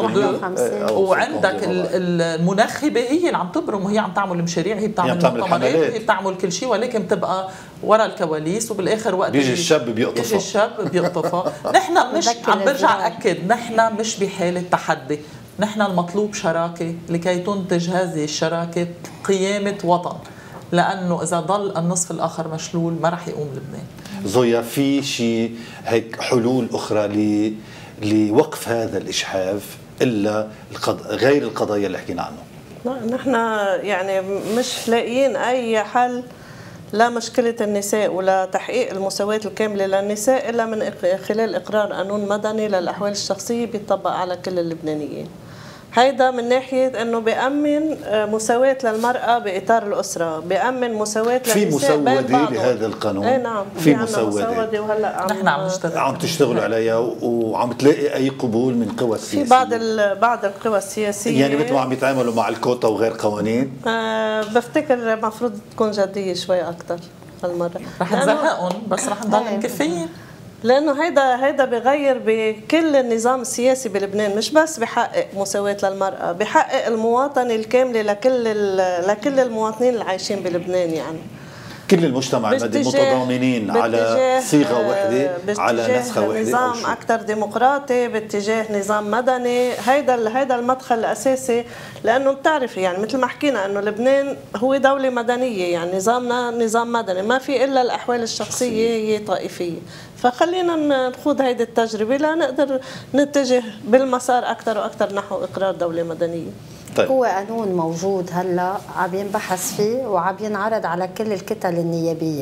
وعندك المنخبه هي اللي عم تبرم، وهي عم تعمل المشاريع، هي بتعمل المؤتمرات، هي بتعمل كل شيء، ولكن بتبقى ورا الكواليس، وبالاخر وقت بيجي الشاب بيقطفها بيجي الشاب بيقطفها. نحن مش عم برجع اكد، نحن مش بحاله تحدي، نحن المطلوب شراكه لكي تنتج هذه الشراكه قيامه وطن، لانه اذا ضل النصف الاخر مشلول ما راح يقوم لبنان. زويا في شيء هيك حلول اخرى ل لوقف هذا الاجحاف الا القض... غير القضايا اللي حكينا عنه؟ لا نحن يعني مش لاقيين اي حل لمشكله النساء ولا تحقيق المساواه الكامله للنساء الا من خلال اقرار قانون مدني للاحوال الشخصيه بيطبق على كل اللبنانيين. هيدا من ناحيه انه بيامن مساواه للمراه باطار الاسره، بيامن مساواه للنساء بين بعضهم. في مسوده لهذا القانون؟ اي نعم في مسوده وهلا نحن عم نشتغل عم تشتغلوا عليها وعم تلاقي اي قبول من قوى السياسيه؟ في بعض بعض القوى السياسيه يعني مثل ما عم يتعاملوا مع الكوتا وغير قوانين. أه بفتكر المفروض تكون جديه شوي اكثر هالمره، رح نزهقهم بس رح نضل مكفيين، لانه هيدا هيدا بغير بكل النظام السياسي بلبنان، مش بس بحقق مساواة للمرأة، بحقق المواطنة الكاملة لكل لكل المواطنين اللي عايشين بلبنان. يعني كل المجتمع المدني متضامنين على صيغة واحدة، على نسخة واحدة، نظام أكثر ديمقراطي، باتجاه نظام مدني. هيدا هيدا المدخل الأساسي، لأنه بتعرفي يعني مثل ما حكينا إنه لبنان هو دولة مدنية، يعني نظامنا نظام مدني، ما في إلا الأحوال الشخصية هي طائفية. فخلينا نخوض هيدي التجربة لنقدر نتجه بالمسار أكثر وأكثر نحو إقرار دولة مدنية. طيب. هو قانون موجود هلا عم ينبحث فيه وعم ينعرض على كل الكتل النيابيه.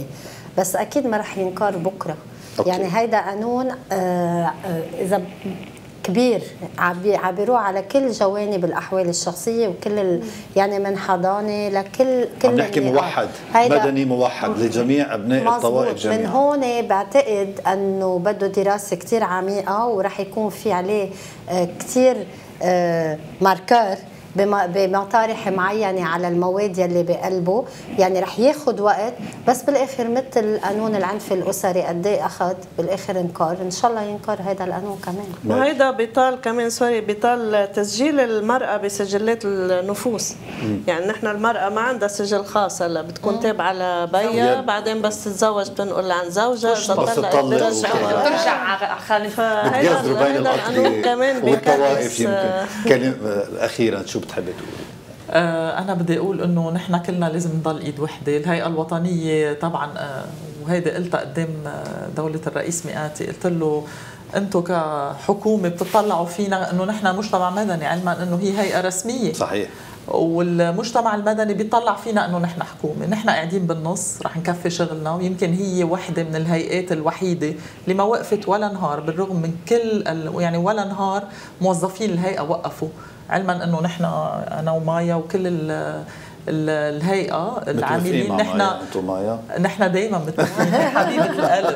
بس اكيد ما رح ينكر بكره. أوكي. يعني هيدا قانون آه اذا كبير عم بيروح على كل جوانب الاحوال الشخصيه وكل ال... يعني من حضانه لكل كل عم نحكي موحد مدني موحد لجميع ابناء الطوائف جميعا. من هون بعتقد انه بده دراسه كثير عميقه ورح يكون في عليه كثير ماركر بمطارح معينه على المواد يلي بقلبه، يعني رح ياخذ وقت، بس بالاخر مثل قانون العنف الاسري قد ايه اخذ بالاخر انكار، ان شاء الله ينكر هذا القانون كمان. وهيدا بيطال كمان سوري بيطال تسجيل المراه بسجلات النفوس. مم. يعني نحن المراه ما عندها سجل خاص، هلا بتكون تابعه لبيها، بعدين بس تتزوج بتنقل عن زوجها، بس تطلق بترجع خالفها. بتجذروا بين الاطراف والطوائف. يمكن كلمه اخيرا شو بتحبي تقولي؟ أنا بدي أقول إنه نحن كلنا لازم نضل إيد وحدة. الهيئة الوطنية طبعا، وهيدا قلتها قدام دولة الرئيس مئاتي، قلت له أنتم كحكومة بتطلعوا فينا إنه نحن مجتمع مدني، علما إنه هي هيئة رسمية. صحيح. والمجتمع المدني بيطلع فينا انه نحن حكومه، نحن قاعدين بالنص رح نكفي شغلنا، ويمكن هي وحده من الهيئات الوحيده اللي ما وقفت ولا نهار، بالرغم من كل يعني ولا نهار موظفين الهيئه وقفوا، علما انه نحن انا ومايا وكل ال ال الهيئه العاملين نحن نحن دائما متفقين حبيبه القلب.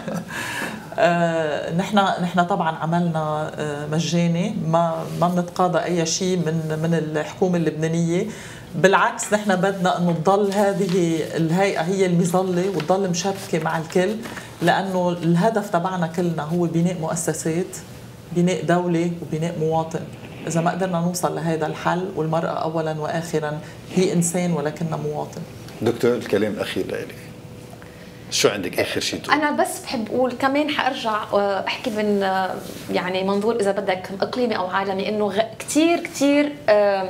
آه نحن نحن طبعا عملنا آه مجاني، ما ما بنتقاضى اي شيء من من الحكومه اللبنانيه، بالعكس نحن بدنا انه تضل هذه الهيئه هي المظله وتضل مشبكه مع الكل، لانه الهدف تبعنا كلنا هو بناء مؤسسات، بناء دوله وبناء مواطن. إذا ما قدرنا نوصل لهذا الحل، والمرأة أولا وآخرا هي إنسان ولكنها مواطن. دكتور الكلام الأخير لك، شو عندك آخر شيء تقول؟ أنا بس بحب أقول كمان حأرجع أحكي من يعني منظور إذا بدك إقليمي أو عالمي، إنه كتير كتير آآ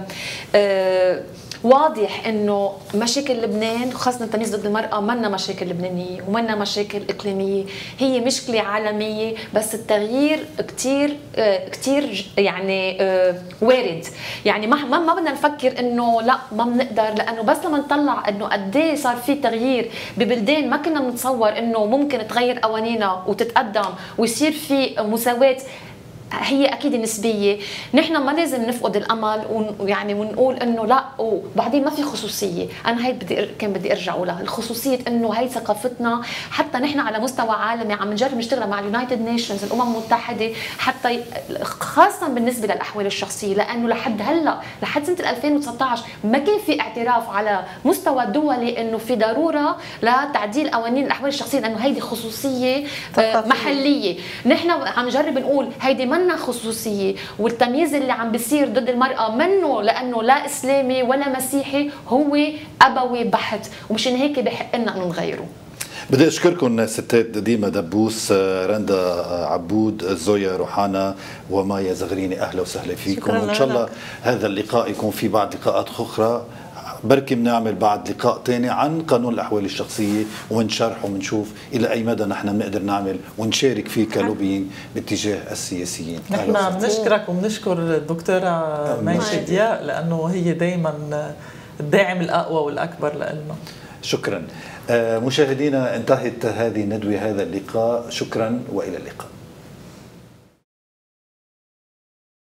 آآ واضح انه مشاكل لبنان خاصه التمييز ضد المراه منا مشاكل لبنانيه ومنا مشاكل اقليميه، هي مشكله عالميه، بس التغيير كثير كثير يعني وارد. يعني ما ما بدنا نفكر انه لا ما بنقدر، لانه بس لما نطلع انه قد ايه صار في تغيير ببلدان ما كنا بنتصور انه ممكن تغير قوانينها وتتقدم ويصير في مساواه، هي اكيد نسبيه. نحن ما لازم نفقد الامل ويعني ونقول انه لا، وبعدين ما في خصوصيه. انا هي بدي كان بدي ارجع لها الخصوصيه، انه هي ثقافتنا، حتى نحن على مستوى عالمي عم نجرب نشتغل مع اليونايتد نيشنز الامم المتحده، حتى خاصه بالنسبه للاحوال الشخصيه، لانه لحد هلا لحد سنه ألفين وتسعة عشر ما كان في اعتراف على مستوى دولي انه في ضروره لتعديل قوانين الاحوال الشخصيه، لانه هيدي خصوصيه محليه. نحن عم نجرب نقول هيدي ما خصوصيه، والتمييز اللي عم بيصير ضد المراه منه لانه لا اسلامي ولا مسيحي، هو ابوي بحت، ومشان هيك بحق لنا انه نغيره. بدي اشكركم ستات ديما دبوس، رندا عبود، زويا روحانا ومايا زغريني، اهلا وسهلا فيكم، وان شاء الله هذا اللقاء يكون في بعض لقاءات اخرى، بركي بنعمل بعد لقاء ثاني عن قانون الاحوال الشخصيه ونشرح ونشوف الى اي مدى نحن بنقدر نعمل ونشارك فيه كلوبيين باتجاه السياسيين. نحن بنشكرك وبنشكر الدكتوره مايشة ضياء، لانه هي دائما الداعم الاقوى والاكبر لنا. شكرا. مشاهدينا، انتهت هذه الندوه، هذا اللقاء، شكرا والى اللقاء.